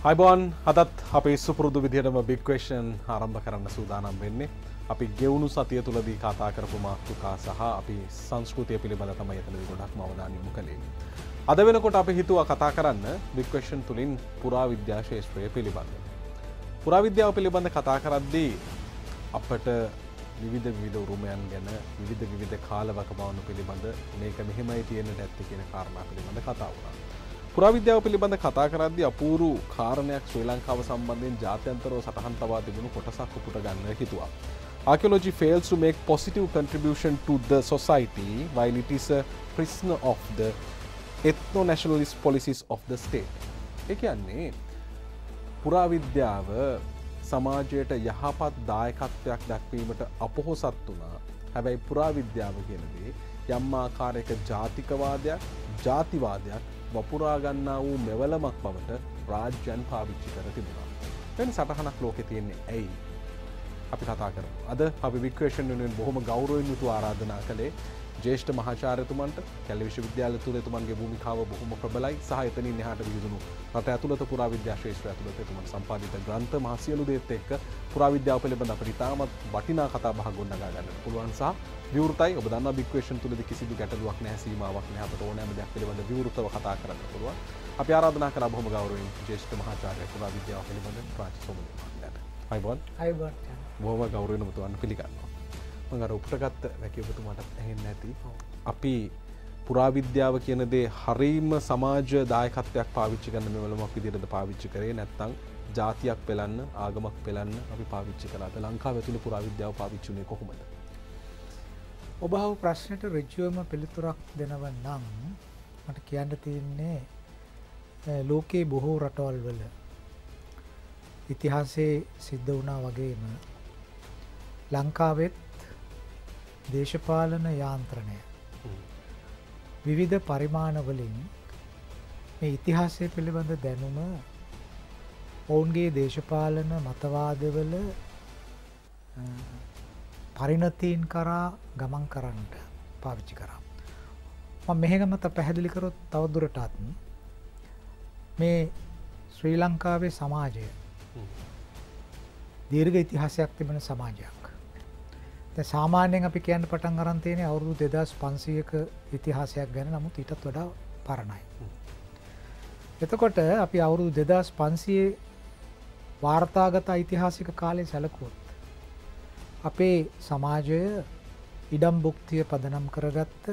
අයිබෝන් අදත් අපේ සුපුරුදු විදිහටම බිග් ක්වෙස්චන් ආරම්භ කරන්න සූදානම් වෙන්නේ. අපි ගෙවුණු සතිය තුලදී කතා කරපු මාතෘකා සහ අපි සංස්කෘතිය පිළිබඳ තමයි එතනදී ගොඩක්ම අවධානය යොමු කළේ. අද වෙනකොට අපි හිතුවා කතා කරන්න බිග් ක්වෙස්චන් තුලින් පුරාවිද්‍යා ශාස්ත්‍රය පිළිබඳ. පුරාවිද්‍යාව පිළිබඳ කතා කරද්දී අපට විවිධ උරුමයන් ගැන විවිධ කාලවකවානු පිළිබඳ මේක මෙහෙමයි තියෙන්නට ඇත්තේ කියන කාරණා පිළිබඳ කතා වුණා. පුරාවිද්‍යාව පිළිබඳ කතා කරද්දී අපූර්ව කාරණයක් ශ්‍රී ලංකාව සම්බන්ධයෙන් ජාත්‍යන්තරව සටහන් තබා තිබුණු කොටසක් උපුට ගන්න හිතුවා. Archaeology fails to make positive contribution to the society while it is a prisoner of the ethno-nationalist policies of the state. ඒ කියන්නේ පුරාවිද්‍යාව සමාජයට යහපත් දායකත්වයක් දක්වීමට අපොහොසත් වුණා. හැබැයි පුරාවිද්‍යාව කියන දේ යම් ආකාරයක ජාතිකවාදයක්, ජාතිවාදයක් වපුරා ගන්නා වූ මෙවලමක් බවට රාජ්‍යයන් පාවිච්චි කර තිබුණා. වෙන සටහනක් ලෝකේ තියෙන්නේ ඇයි? අපි කතා කරමු. අද අපි බිග් ක්වෙස්චන් වෙනුවෙන් බොහොම ගෞරවයෙන් යුතුව ආරාධනා කළේ ජ්‍යෙෂ්ඨ මහාචාර්යතුමන්ට. කැලේ විශ්වවිද්‍යාලය තුල එතුමන්ගේ භූමිකාව බොහොම ප්‍රබලයි සහ එතනින් එහාට විහිදුණු රට ඇතුළත පුරාවිද්‍යා ශාස්ත්‍රය ඇතුළත එතුමන් සම්පාදිත ග්‍රන්ථ මහ සියලු දේත් එක්ක පුරාවිද්‍යාව පිළිබඳ අපිට ඉතාමත් වටිනා කතා බහක් ගොඩනගා ගන්නට පුළුවන් සහ විවෘතයි. ඔබ දන්නා බිග් ක්වෙස්චන් තුලදී කිසිදු ගැටලුවක් නැහැ, සීමාවක් නැහැ. අපට ඕනෑම දෙයක් පිළිබඳ විවෘතව කතා කරන්න පුළුවන්. අපි ආරාධනා කරා බොහොම ගෞරවයෙන් ජ්‍යෙෂ්ඨ මහාචාර්ය පුරාවිද්‍යාව පිළිබඳ රාජ් සෝමනීය මහත්මයාට. අයිබෝන්. අයිබෝන්. බොහොම ගෞරවයෙන් ඔබතුමන් පිළිගන්නවා. මම අර උපුටගත්ත වැකිය ඔබතුමාට ඇහෙන්නේ නැති. අපි පුරාවිද්‍යාව කියන දේ හරීම සමාජ දායකත්වයක් පාවිච්චි කරන මෙවලමක් විදිහටද පාවිච්චි කරේ නැත්නම් ජාතියක් පෙළන්න, ආගමක් පෙළන්න අපි පාවිච්චි කළාද? ලංකාව ඇතුළේ පුරාවිද්‍යාව පාවිච්චි වුණේ කොහොමද? ඔබ අහපු ප්‍රශ්නෙට ඍජුවම පිළිතුරක් දෙනව නම් මට කියන්න තියෙන්නේ ලෝකේ බොහෝ රටවල් වල ඉතිහාසයේ සිද්ධ වුණා වගේම ලංකාවෙත් දේශපාලන යාන්ත්‍රණය විවිධ පරිමාණ වලින් මේ ඉතිහාසය පිළිබඳ දැනුම ඔවුන්ගේ දේශපාලන මතවාදවල පරිණතීන් කරා ගමන් කරන්නට පාවිච්චි කරා. මම මෙහෙම මත පැහැදිලි කරොත් තවදුරටත් මේ ශ්‍රී ලංකාවේ සමාජය දීර්ඝ ඉතිහාසයක් තිබෙන සමාජයක්. දැන් සාමාන්‍යයෙන් අපි කියන්න පටන් අරන් තියෙන්නේ අවුරුදු 2500ක ඉතිහාසයක් ගැන. නමුත් ඊටත් වඩා පරණයි. එතකොට අපි අවුරුදු 2500 වාර්තාගත ඓතිහාසික කාලේ සැලකුවොත් අපේ සමාජය ඉඩම් භුක්තිය පදනම් කරගත්ත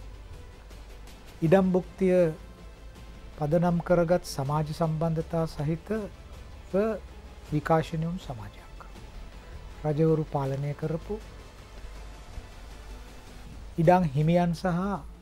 ඉඩම් භුක්තිය පදනම් කරගත් සමාජ සම්බන්ධතා සහිතව විකාශනය වුණු සමාජයක්. රජවරු පාලනය කරපු ඉඩම් හිමියන් සහ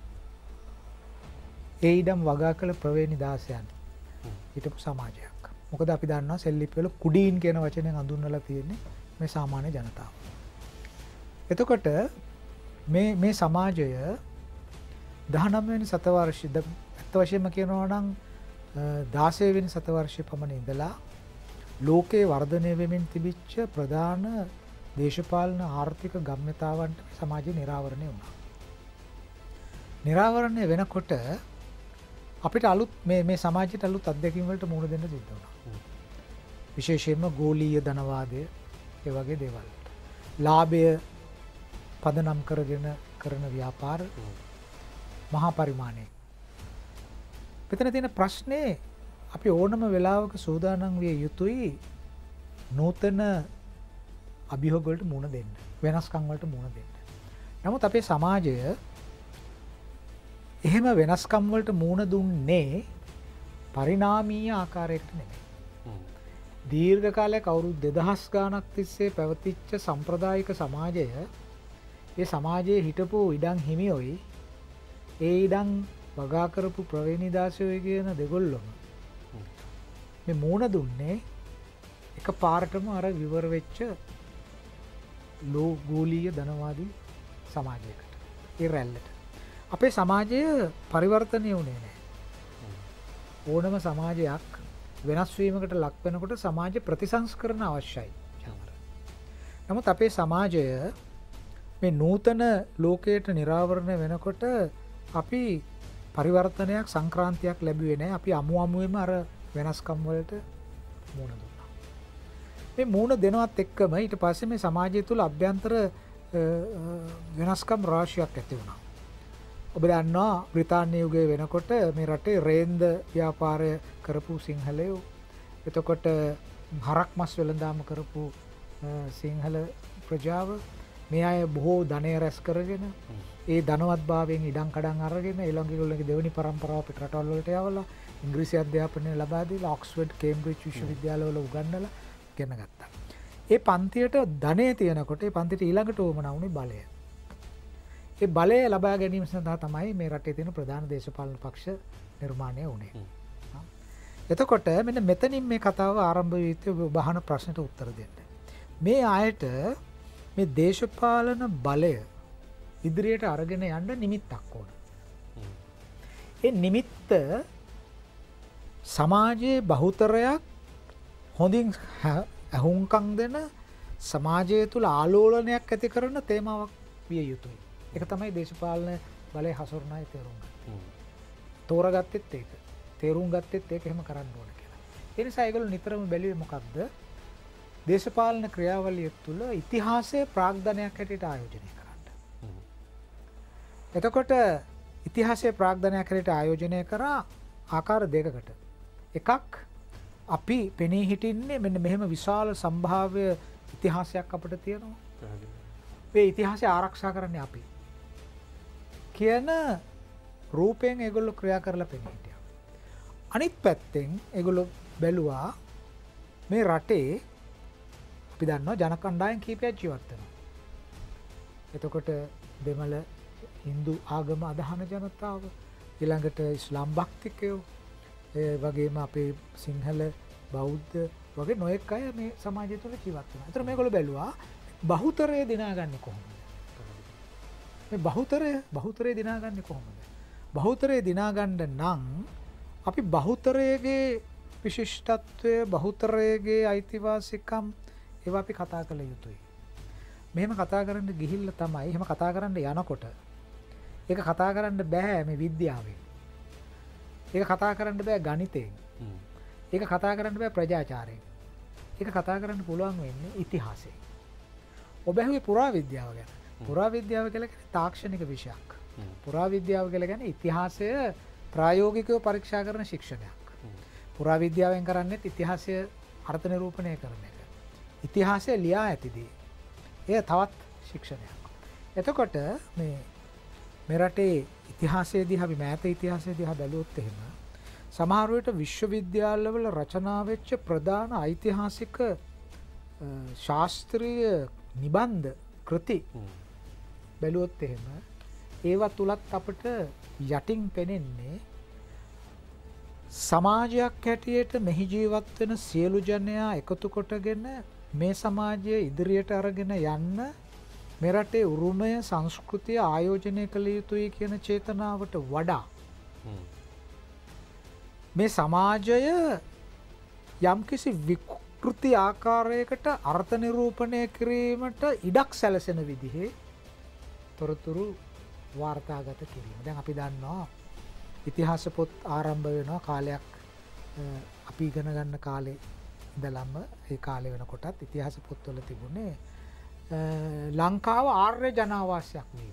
ඒ ඉඩම් වගා කළ ප්‍රවේණි දාසයන් හිටපු සමාජයක්. මොකද අපි දන්නවා සෙල්ලිප්වල කුඩීන් කියන වචනයෙන් හඳුන්වලා තියෙන්නේ මේ සාමාන්‍ය ජනතාව. එතකොට මේ සමාජය 19 වෙනි සතවර්ෂයේ ඇත්ත වශයෙන්ම කියනවා නම් 16 වෙනි සතවර්ෂයේ පමණ ඉඳලා ලෝකේ වර්ධනය වෙමින් තිබිච්ච ප්‍රධාන දේශපාලන ආර්ථික ගම්‍යතාවන්ට සමාජය නිරාවරණය වුණා. නිරාවරණය වෙනකොට අපිට අලුත් මේ සමාජයට අලුත් අත්දැකීම් වලට මුහුණ දෙන්න සිද්ධ වුණා. විශේෂයෙන්ම ගෝලීය ධනවාදය ඒ වගේ දේවල්. ලාභය පදනම් කරගෙන කරන ව්‍යාපාර මහා පරිමාණයේ. මෙතන තියෙන ප්‍රශ්නේ අපි ඕනම වෙලාවක සූදානම් විය යුතුයි නූතන අභියෝග වලට මුහුණ දෙන්න, වෙනස්කම් වලට මුහුණ දෙන්න. නමුත් අපේ සමාජය එහෙම වෙනස්කම් වලට මුහුණ දුන්නේ පරිණාමීය ආකාරයකට නෙමෙයි. දීර්ඝ කාලයක් අවුරුදු 2000 ගානක් තිස්සේ පැවතිච්ච සම්ප්‍රදායික සමාජය, ඒ සමාජයේ හිටපු ඉඩම් හිමියෝයි ඒ ඉඩම් වගා කරපු ප්‍රවේණි දාසයෝයි කියන දෙගොල්ලොම මේ මුහුණ දුන්නේ එක පාරටම අර විවර වෙච්ච ගෝලීය ධනවාදී සමාජයකට. ඒ රැල්ලට අපේ සමාජය පරිවර්තනය වුණේ නැහැ. ඕනම සමාජයක් වෙනස් වීමකට ලක් වෙනකොට සමාජ ප්‍රතිසංස්කරණ අවශ්‍යයි. නමුත් අපේ සමාජය මේ නූතන ලෝකයට නිරාවරණය වෙනකොට අපි පරිවර්තනයක් සංක්‍රාන්තියක් ලැබුවේ නැහැ. අපි අමුමුවෙම අර වෙනස්කම් වලට මුණ දුන්නා. මේ මුණ දෙනවත් එක්කම ඊට පස්සේ මේ සමාජය තුළ අභ්‍යන්තර වෙනස්කම් රාශියක් ඇති වුණා. ඔබ දන්නවා බ්‍රිතාන්‍ය යුගයේ වෙනකොට මේ රටේ රේන්ද ව්‍යාපාරය කරපු සිංහලයෝ, එතකොට හරක් මස් වෙළඳාම කරපු සිංහල ප්‍රජාව, මේ අය බොහෝ ධනය රැස් කරගෙන ඒ ධනවත්භාවයෙන් ඉඩම් කඩම් අරගෙන ඊළඟ දෙවනි පරම්පරාව පිට රටවල් වලට යවලා ඉංග්‍රීසි අධ්‍යාපනය ලබා දීලා ඔක්ස්ෆර්ඩ් කේම්බ්‍රිජ් විශ්වවිද්‍යාලවල උගන්වලා ගෙන ගත්තා. ඒ පන්තියට ධනය තියෙනකොට ඒ පන්තියට ඊළඟට උවමනා වුණේ බලය. ඒ බලය ලබා ගැනීම සඳහා තමයි මේ රටේ තියෙන ප්‍රධාන දේශපාලන පක්ෂ නිර්මාණය වුණේ. එතකොට මෙන්න මෙතනින් මේ කතාව ආරම්භ වී යුත්තේ ඔබ අහන ප්‍රශ්නට උත්තර දෙන්න. මේ අයට මේ දේශපාලන බලය ඉදිරියට අරගෙන යන්න නිමිත්තක් ඕන. ඒ නිමිත්ත සමාජයේ බහුතරයක් හොඳින් ඇහුම්කන් දෙන, සමාජය තුළ ආලෝලනයක් ඇති කරන තේමාවක් විය යුතුයි. ඒක තමයි දේශපාලන බලය හසුරුවන තේරුම් ගන්න. තෝරගත්තෙත් ඒක. තේරුම් ගත්තෙත් ඒක එහෙම කරන්න ඕන කියලා. ඒ නිසා ඒගොල්ලෝ නිතරම බැලුවේ මොකක්ද? දේශපාලන ක්‍රියාවලිය තුළ ඉතිහාසයේ ප්‍රාග්ධනයක් හැටියට ආයෝජනය කරන්න. එතකොට ඉතිහාසයේ ප්‍රාග්ධනයක් හැටියට ආයෝජනය කරා ආකාර දෙකකට. එකක් අපි පෙනී හිටින්නේ මෙන්න මෙහෙම විශාල සම්භාව්‍ය ඉතිහාසයක් අපිට තියෙනවා. මේ ඉතිහාසය ආරක්ෂා කරන්නේ අපි කියන රූපයෙන් ඒගොල්ලෝ ක්‍රියා කරලා පෙනී හිටියා. අනිත් පැත්තෙන් ඒගොල්ලෝ බැලුවා මේ රටේ අපි දන්නවා ජන කණ්ඩායම් කීපයක් ජීවත් වෙනවා. එතකොට දෙමළ හින්දු ආගම අදහන ජනතාව, ඊළඟට ඉස්ලාම් භක්තිකයෝ, ඒ වගේම අපේ සිංහල බෞද්ධ වගේ නොයෙක් අය මේ සමාජය තුළ ජීවත් වෙනවා. ඒතර මේගොල්ලෝ බැලුවා බහුතරය දිනාගන්නේ කොහොමද? මේ බහුතරය දිනාගන්නේ කොහොමද? බහුතරය දිනාගන්න නම් අපි බහුතරයගේ විශිෂ්ටත්වය, බහුතරයගේ අයිතිවාසිකම් ඒවා අපි කතා කළ යුතුයි. මෙහෙම කතා කරන්න ගිහිල්ලා තමයි, එහෙම කතා කරන්න යනකොට ඒක කතා කරන්න බෑ මේ විද්‍යාවෙන්. ඒක කතා කරන්න බෑ ගණිතයෙන්. ඒක කතා කරන්න බෑ ප්‍රජාචාරයෙන්. ඒක කතා කරන්න පුළුවන් වෙන්නේ ඉතිහාසයෙන්. ඔබ ඇහුවේ පුරාවිද්‍යාව ගැන. පුරාවිද්‍යාව කියලා කියන්නේ තාක්ෂණික විෂයක්. පුරාවිද්‍යාව කියලා කියන්නේ ඉතිහාසය ප්‍රායෝගිකව පරීක්ෂා කරන ශික්ෂණයක්. පුරාවිද්‍යාවෙන් කරන්නේ ඉතිහාසය අර්ථ නිරූපණය කරන එක. ඉතිහාසය ලියා ඇතිදී එය තවත් ශික්ෂණයක්. එතකොට මේ රටේ ඉතිහාසය දිහා, අපි මෑත ඉතිහාසය දිහා බැලුවොත් එහෙම සමහර විට විශ්වවිද්‍යාලවල රචනා වෙච්ච ප්‍රධාන ඓතිහාසික ශාස්ත්‍රීය නිබන්ධ කෘති බැලුවොත් එහෙම ඒවා තුලත් අපිට යටින් පෙනෙන්නේ සමාජයක් හැටියට මෙහි ජීවත් වෙන සියලු ජනයා එකතු කොටගෙන මේ සමාජය ඉදිරියට අරගෙන යන්න මේ රටේ උරුමය, සංස්කෘතිය ආයෝජනය කළ යුතුයි කියන චේතනාවට වඩා මේ සමාජය යම්කිසි විකෘති ආකාරයකට අර්ථ නිරූපණය කිරීමට ඉඩක් සැලසෙන විදිහේ තොරතුරු වාර්තාගත කිරීම. දැන් අපි දන්නවා ඉතිහාස පොත් ආරම්භ වෙනවා කාලයක් අපි ඉගෙන ගන්න කාලේ ඉඳලම ඒ කාලේ වෙනකොටත් ඉතිහාස පොත්වල තිබුණේ ලංකාව ආර්ය ජනාවාසයක් වීම.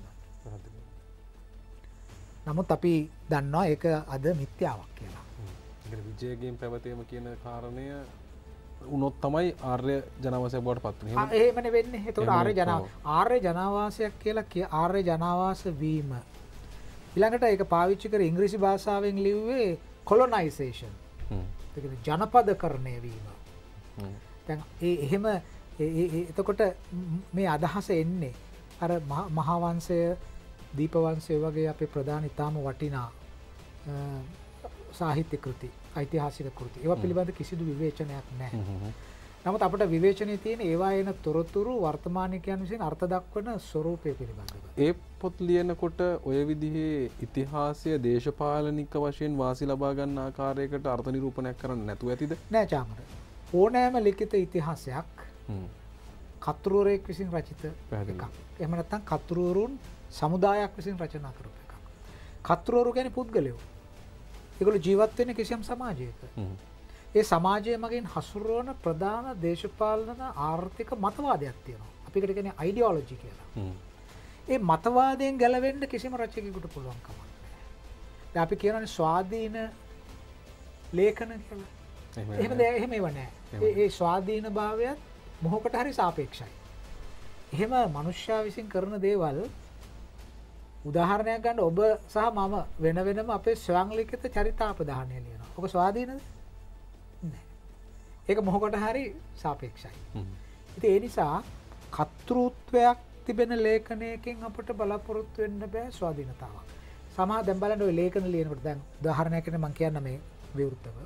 නමුත් අපි දන්නවා ඒක අද මිත්‍යාවක් කියලා. විජයගෙන් පැවතීම කියන කාරණය උනොත් තමයි ආර්ය ජනවාසයක් බවට පත් වෙන්නේ. එහෙමනේ වෙන්නේ. ඒතකොට ආර්ය ජනාවාසයක් කියලා ආර්ය ජනාවාස වීම. ඊළඟට ඒක පාවිච්චි කර ඉංග්‍රීසි භාෂාවෙන් ලිව්වේ කොලොනයිසේෂන්. ඒ කියන්නේ ජනපදකරණය වීම. දැන් එහෙම එතකොට මේ අදහස එන්නේ අර මහාවංශය, දීපවංශය වගේ අපේ ප්‍රධාන ඉතාම වටිනා සාහිත්‍ය කෘති, ඓතිහාසික කෘති. ඒවා පිළිබඳ කිසිදු විවේචනයක් නැහැ. නමුත් අපිට විවේචනයේ තියෙන ඒවා එන තොරතුරු වර්තමානිකයන් විසින් අර්ථ දක්වන ස්වරූපය පිළිබඳව. ඒ පොත් ලියනකොට ඔය විදිහේ ඉතිහාසය දේශපාලනික වශයෙන් වාසි ලබා ගන්න ආකාරයකට අර්ථ නිරූපණයක් කරන්න නැතුව ඇතිද? නෑ චාමර. ඕනෑම ලිඛිත ඉතිහාසයක් කතුරුවරයෙක් විසින් රචිත එකක්. එහෙම නැත්නම් කතුරුවරුන් සමුදායක් විසින් රචනා කරපු එකක්. කතුරුවරු කියන්නේ පුද්ගලයෝ. ඒගොල්ලෝ ජීවත් වෙන්නේ කිසියම් සමාජයක. ඒ සමාජය මගින් හසුරුවන ප්‍රධාන දේශපාලන ආර්ථික මතවාදයක් තියෙනවා. අපි ඒකට කියන්නේ අයිඩියොලොජි කියලා. ඒ මතවාදයෙන් ගැලවෙන්න කිසිම රචකයෙකුට පුළුවන් කමක් නැහැ. දැන් අපි කියනවානේ ස්වාධීන ලේඛන කියලා. එහෙම ඒව නැහැ. ඒ ස්වාධීන භාවයත් මොහොකට හරි සාපේක්ෂයි. එහෙම මනුෂ්‍යයා විසින් කරන දේවල් උදාහරණයක් ගන්න ඔබ සහ මම වෙන වෙනම අපේ ස්වයංලිඛිත චරිතාපදානය ලියනවා. ඔක ස්වාධීනද? නැහැ. ඒක මොහොකට හරි සාපේක්ෂයි. ඉතින් ඒ නිසා කර්තෘත්වයක් තිබෙන ලේඛනයකින් අපිට බලාපොරොත්තු වෙන්න බෑ ස්වාධීනතාවක්. සමහර දැන් බලන්න ඔය ලේඛන ලියනකොට දැන් උදාහරණයක් මම කියන්න මේ විවෘතව.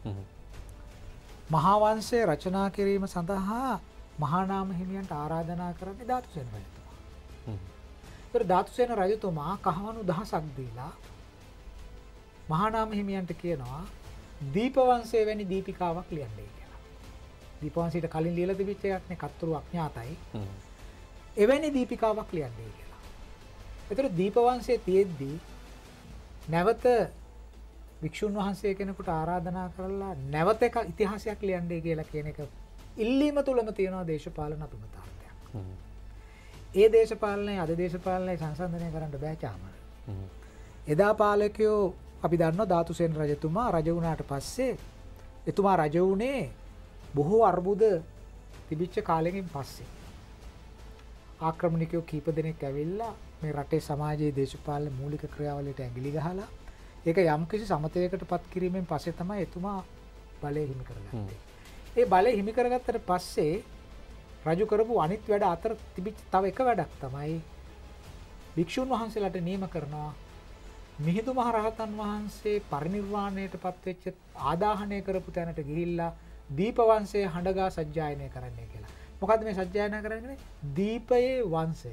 මහා වංශය රචනා කිරීම සඳහා මහානාම හිමියන්ට ආරාධනා කරන්නේ ධාතුසේන රජතුමා. ඒතර ධාතුසේන රජතුමා කහවණු දහසක් දීලා මහානාම හිමියන්ට කියනවා දීපවංශය වැනි දීපිකාවක් ලියන්නයි කියලා. දීපවංශයට කලින් ලියලා තිබිච්ච එකක් නේ කතරු අඥාතයි. එවැනි දීපිකාවක් ලියන්නයි කියලා. ඒතර දීපවංශයේ තියෙද්දී නැවත වික්ෂුන් වහන්සේ කෙනෙකුට ආරාධනා කරලා නැවත එක ඉතිහාසයක් ලියන්නයි කියලා කියන එක ඉල්ලීම තුලම තියෙනවා දේශපාලන අතුමතාර්ථයක්. ඒ දේශපාලනය අද දේශපාලනය සංසන්දනය කරන්න බෑ චාමර. එදා පාලකයෝ අපි දන්නවා ධාතුසේන රජතුමා රජ වුණාට පස්සේ එතුමා රජ වුණේ බොහෝ අර්බුද තිබිච්ච කාලෙකින් පස්සේ. ආක්‍රමණිකයෝ කීප දෙනෙක් ඇවිල්ලා මේ රටේ සමාජයේ දේශපාලන මූලික ක්‍රියාවලියට ඇඟිලි ගහලා ඒක යම්කිසි සමතයකට පත් කිරීමෙන් පස්සේ තමයි එතුමා බලය හිමි කරගත්තේ. ඒ බලය හිමි කරගත්තට පස්සේ රජු කරපු අනිත් වැඩ අතර තිබිච්ච තව එක වැඩක් තමයි භික්ෂුන් වහන්සේලාට නියම කරනවා මිහිඳු මහ රහතන් වහන්සේ පරිනිර්වාණයට පත් වෙච්ච ආදාහනය කරපු තැනට ගිහිල්ලා දීපවංශය හඬගා සජ්ජායනය කරන්න කියලා. මොකද්ද මේ සජ්ජායනා කරන්නේ? දීපයේ වංශය.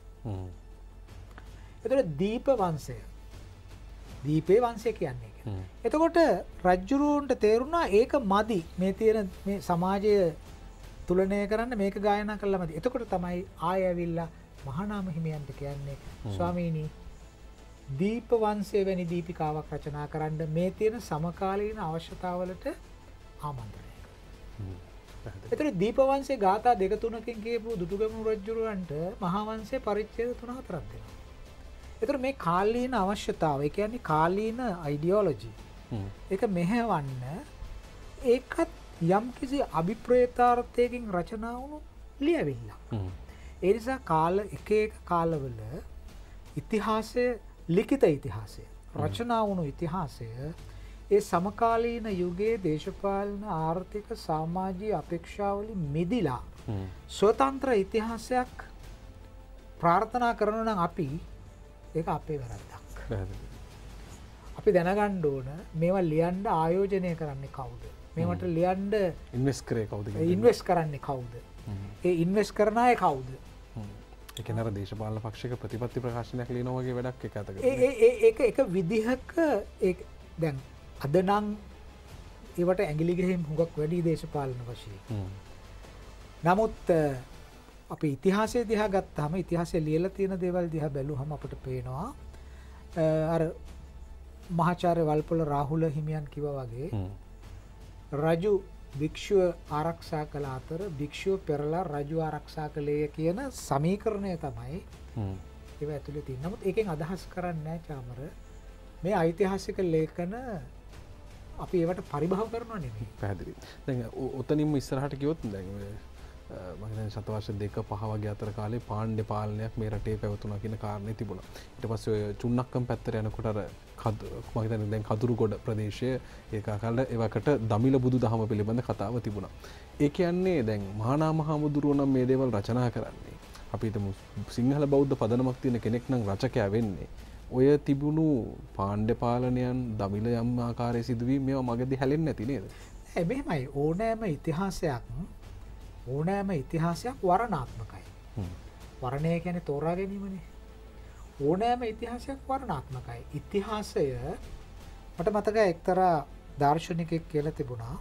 එතකොට දීප වංශය. දීපේ වංශය කියන්නේ. එතකොට රජුරුවන්ට තේරුණා ඒක මදි. මේ තියෙන මේ සමාජය තුලනය කරන්න මේක ගායනා කළා මදි. එතකොට තමයි ආය ඇවිල්ලා මහානාම හිමියන්ට කියන්නේ ස්වාමීනි දීප වංශය වැනි දීපිකාවක් රචනා කරන්න මේ තියෙන සමකාලීන අවශ්‍යතාවලට ආමන්ත්‍රණය කරනවා. එතකොට දීප වංශයේ ගාථා දෙක තුනකින් කියපු දුටුගැමුණු රජුරවන්ට මහා වංශයේ පරිච්ඡේද 3-4ක් දෙනවා. එතකොට මේ කාලීන අවශ්‍යතාව, ඒ කියන්නේ කාලීන අයිඩියොලොජි. ඒක මෙහෙවන්න ඒකත් යම්කිසි අභිප්‍රේතාර්ථයකින් රචනා වුණු ලියවිල්ලක්. ඒ නිසා එක එක කාලවල ඉතිහාසය, ලිඛිත ඉතිහාසය, රචනා වුණු ඉතිහාසය ඒ සමකාලීන යුගයේ දේශපාලන ආර්ථික සමාජීය අපේක්ෂාවලින් මිදිලා ස්වතන්ත්‍ර ඉතිහාසයක් ප්‍රාර්ථනා කරනවා නම් අපි ඒක අපේ වැරද්දක්. අපි දැනගන්න ඕන මේවා ලියන්න ආයෝජනය කරන්නේ කවුද? මේවට ලියන්න ඉන්වෙස්ට් කරේ කවුද? ඉන්වෙස්ට් කරන්නේ කවුද? ඒ ඉන්වෙස්ට් කරන අය කවුද? ඒ කියන්නේ අර දේශපාලන පක්ෂයක ප්‍රතිපත්ති ප්‍රකාශනයක් ලියනවා වගේ වැඩක් එක අතකට. ඒක එක විදිහක දැන් අද නම් ඒවට ඇඟිලි ගහින් හුඟක් වැඩි දේශපාලන වශයෙන්. නමුත් අපි ඉතිහාසය දිහා ගත්තාම ඉතිහාසයේ ලියලා තියෙන දේවල් දිහා බැලුවම අපිට පේනවා අර මහාචාර්ය වල්පොල රාහුල හිමියන් කිව්වා වගේ රජු භික්ෂුව ආරක්ෂා කළ අතර භික්ෂුව පෙරලා රජු ආරක්ෂා කළේ කියන සමීකරණය තමයි ඒව ඇතුලේ තියෙන්නේ. නමුත් ඒකෙන් අදහස් කරන්නේ නැහැ චාමර මේ ඓතිහාසික ලේඛන අපි ඒවට පරිභව කරනවා නෙමෙයි. පැහැදිලි. දැන් ඔතනින්ම ඉස්සරහට ගියොත් දැන් මම හිතන්නේ සතවර්ෂ 2-5 වගේ අතර කාලේ පාණ්ඩ්‍ය පාලනයක් මේ රටේ පැවතුණා කියන කාරණේ තිබුණා. ඊට පස්සේ ඔය චුන්නක්කම් පැත්තට යනකොට අර මම හිතන්නේ දැන් කදුරුගොඩ ප්‍රදේශය ඒකකල ඒවකට දමිළ බුදුදහම පිළිබඳ කතාව තිබුණා. ඒ කියන්නේ දැන් මහානාම හාමුදුරුවෝ නම් මේ දේවල් රචනා කරන්නේ. අපි හිතමු සිංහල බෞද්ධ පදනමක් තියෙන කෙනෙක් නම් රචකයා වෙන්නේ. ඔය තිබුණු පාණ්ඩ්‍ය පාලනයන් දමිළ යම් ආකාරයේ සිදුවීම් මේවා මගදී හැලෙන්නේ නැති නේද? මෙහෙමයි ඕනෑම ඉතිහාසයක් වර්ණාත්මකයි. වර්ණය කියන්නේ තෝරා ගැනීමනේ. ඕනෑම ඉතිහාසයක් වර්ණාත්මකයි. ඉතිහාසය මට මතකයි එක්තරා දාර්ශනිකයෙක් කියලා තිබුණා.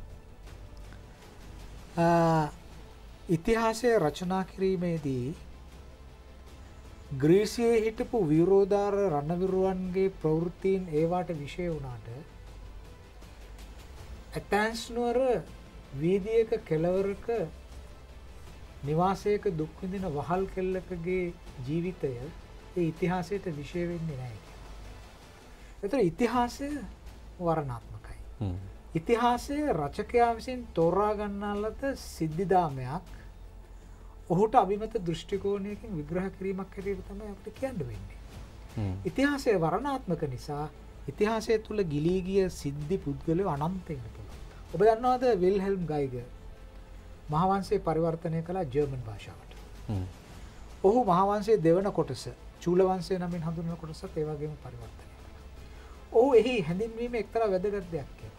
ඉතිහාසය රචනා කිරීමේදී ග්‍රීසියේ හිටපු විරෝධාර රණවිරුවන්ගේ ප්‍රවෘත්තීන් ඒවාට විෂය වුණාට ඇතෑන්ස් නුවර වීදියක කෙළවරක නිවාසයක දුක් විඳින වහල් කෙල්ලකගේ ජීවිතය ඒ ඉතිහාසයට විශේෂ වෙන්නේ නැහැ කියලා. ඒතර ඉතිහාසය වර්ණාත්මකයි. ඉතිහාසය රචකයා විසින් තෝරා ගන්නා ලද සිද්ධිදාමයක් ඔහුට අභිමත දෘෂ්ටි කෝණයකින් විග්‍රහ කිරීමක් හැටියට තමයි අපිට කියන්න වෙන්නේ. ඉතිහාසය වර්ණාත්මක නිසා ඉතිහාසය තුළ ගිලී ගිය සිද්ධි පුද්ගලයෝ අනන්තයෙන් පුළුවන්. ඔබ දන්නවද විල්හෙල්ම් ගයිගර් මහාවංශය පරිවර්තනය කළා ජර්මන් භාෂාවට. ඔහු මහාවංශයේ දෙවන කොටස චූල වංශය නමින් හඳුන්වන කොටසත් ඒ වගේම පරිවර්තනය කළා. ඔහු එහි හැඳින්වීම එක්තරා වැදගත් දෙයක් කියලා.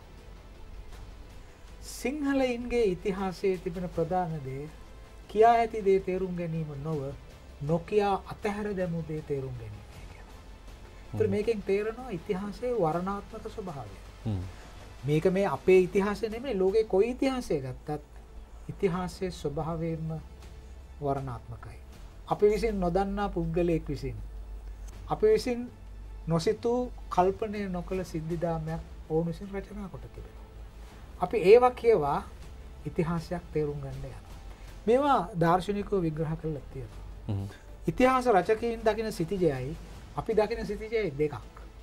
සිංහලයින්ගේ ඉතිහාසයේ තිබෙන ප්‍රධාන දේ කියා ඇති දේ තේරුම් ගැනීම නොව නොකියා අතහැර දැමූ දේ තේරුම් ගැනීම කියලා. ඒතර මේකෙන් තේරෙනවා ඉතිහාසයේ වර්ණාත්මක ස්වභාවය. මේක මේ අපේ ඉතිහාසය නෙමෙයි ලෝකේ කොයි ඉතිහාසය ගත්තත් ඉතිහාසයේ ස්වභාවයෙන්ම වර්ණාත්මකයි. අපි විසින් නොදන්නා පුද්ගලයෙක් විසින් අපි විසින් නොසිතූ කල්පනය නොකළ සිද්ධිදාමයක් ඔවුන් විසින් රචනා කොට තිබෙනවා. අපි ඒවා කියවා ඉතිහාසයක් තේරුම් ගන්න යනවා. මේවා දාර්ශනිකව විග්‍රහ කරලා තියෙනවා. ඉතිහාස රචකයින් දකින සිතිජයයි අපි දකින සිතිජයයි දෙකක්.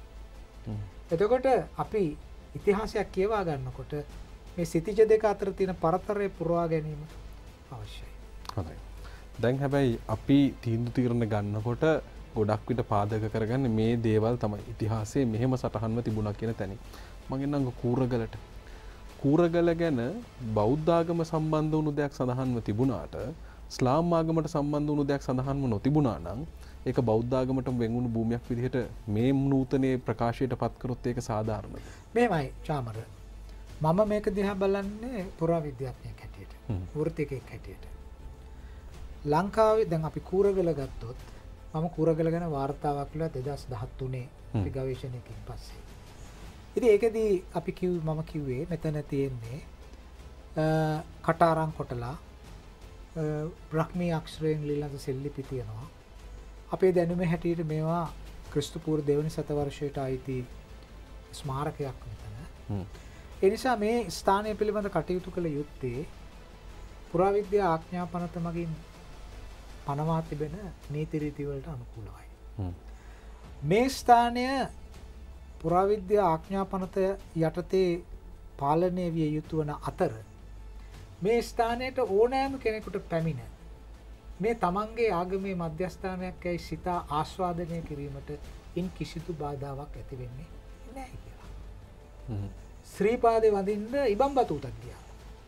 එතකොට අපි ඉතිහාසයක් කියවා ගන්නකොට මේ සිතිජ දෙක අතර තියෙන පරතරය පුරවා ගැනීම අවශ්‍යයි. හොඳයි. දැන් හැබැයි අපි තීන්දුව తీරන ගන්නකොට ගොඩක් විට පාදක කරගන්නේ මේ දේවල් තමයි. ඉතිහාසයේ මෙහෙම සටහන්ව තිබුණා කියන තැනින්. මම එන්නංග කූරගලට. කූරගල ගැන බෞද්ධ ආගම සම්බන්ධ වුණු දෙයක් සඳහන්ව තිබුණාට ඉස්ලාම් ආගමට සම්බන්ධ වුණු දෙයක් සඳහන්ව නොතිබුණා නම් ඒක බෞද්ධ ආගමට වෙන්වුණු භූමියක් විදිහට මේ නූතනයේ ප්‍රකාශයට පත් කරොත් ඒක සාධාරණද? මේමයි චාමර. මම මේක දිහා බලන්නේ පුරාවිද්‍යාඥයෙක් හැටියට. වෘත්තිකයෙක් හැටියට. ලංකාවේ දැන් අපි කූරගල ගත්තොත් මම කූරගල ගැන වාර්තාවක් කළා 2013 අපි ගවේෂණයකින් පස්සේ. ඉතින් ඒකෙදී අපි මම කිව්වේ මෙතන තියෙන්නේ කටාරම් කොටලා බ්‍රහ්මී අක්ෂරයෙන් ලියන සෙල්ලිපි තියෙනවා. අපේ දැනුමේ හැටියට මේවා ක්‍රිස්තු පූර්ව දෙවනි සතවර්ෂයට අයිති ස්මාරකයක් මෙතන. ඒ නිසා මේ ස්ථානය පිළිබඳ කටයුතු කළ යුත්තේ පුරාවිද්‍යා ආඥා පනත මගින් පනවා තිබෙන නීති රීති වලට අනුකූලවයි. මේ ස්ථානය පුරාවිද්‍යා ආඥා පනත යටතේ පාලනය විය යුතු වන අතර මේ ස්ථානයට ඕනෑම කෙනෙකුට පැමිණ මේ තමන්ගේ ආගමේ මධ්‍යස්ථානයක් ඇයි සිතා ආස්වාදනය කිරීමට ඉන් කිසිදු බාධාවක් ඇති වෙන්නේ නැහැ කියලා. ශ්‍රීපාදේ වඳින්න ඉබම්බතු උතක් ගියා.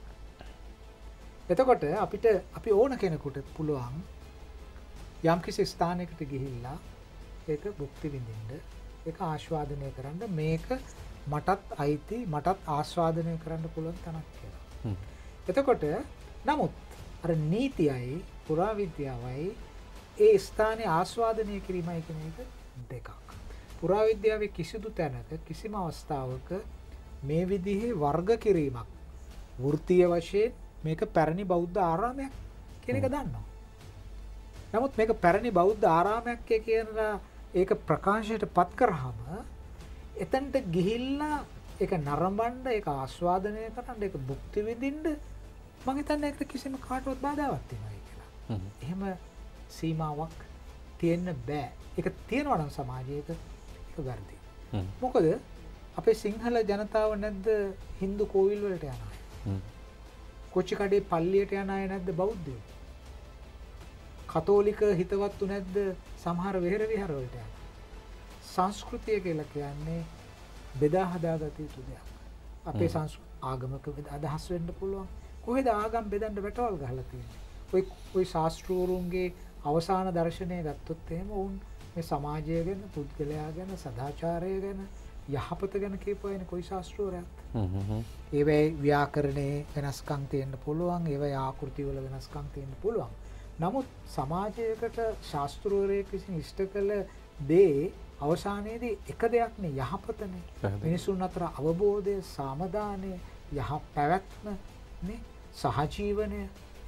එතකොට අපි ඕන කෙනෙකුට පුළුවන් යම්කිසි ස්ථානයකට ගිහිල්ලා ඒක භුක්ති විඳින්න, ඒක ආස්වාදනය කරන්න, මේක මටත් අයිති, මටත් ආස්වාදනය කරන්න පුළුවන් තැනක් කියලා. එතකොට නමුත් අර නීතියයි පුරාවිද්‍යාවයි ඒ ස්ථානයේ ආස්වාදනය කිරීමයි කියන එක දෙකක්. පුරාවිද්‍යාවේ කිසිදු තැනක කිසිම අවස්ථාවක මේ විදිහේ වර්ග කිරීමක් වෘත්තීය වශයෙන් මේක පැරණි බෞද්ධ ආරාමයක් කියන එක දන්නවා. නමුත් මේක පැරණි බෞද්ධ ආරාමයක් කියනලා ඒක ප්‍රකාශයට පත් කරාම එතනට ගිහිල්ලා ඒක නරඹන්න, ඒක ආස්වාදනය කරන්න, ඒක භුක්ති විඳින්න මම හිතන්නේ ඒකට කිසිම කාටවත් බාධාවක් තියෙනවා කියලා. එහෙම සීමාවක් තියෙන්න බෑ. ඒක තියෙනවා නම් සමාජයක ඒක වැරදි. මොකද අපේ සිංහල ජනතාව නැද්ද හින්දු කෝවිල් වලට යන අය? කොච්චි කඩේ පල්ලියට යන අය නැද්ද බෞද්ධයෝ? කතෝලික හිතවත්තු නැද්ද සමහර වෙහෙර විහාර වලට යන? සංස්කෘතිය කියලා කියන්නේ බෙදා හදාගත යුතු දෙයක්. අපේ ආගමක අදහස් වෙන්න පුළුවන්. කොහෙද ආගම් බෙදන්න වැටවල් ගහලා තියෙන්නේ? ඔය ශාස්ත්‍රූරුන්ගේ අවසාන දර්ශනය ගත්තොත් එහෙම වුන් මේ සමාජය ගැන, පුද්ගලයා ගැන, සදාචාරය ගැන, යහපත ගැන කියපුවානේ කොයි ශාස්ත්‍රූරයක්ද? ඒවැයි ව්‍යාකරණයේ වෙනස්කම් තියෙන්න පුළුවන්, ඒවැයි ආකෘති වල වෙනස්කම් තියෙන්න පුළුවන්. නමුත් සමාජයකට ශාස්ත්‍රූරයෙක් විසින් ඉෂ්ට කළ දේ අවසානයේදී එක දෙයක්නේ, යහපතනේ. මිනිසුන් අතර අවබෝධය, සමාදානය, යහ පැවැත්ම නේ, සහජීවනය.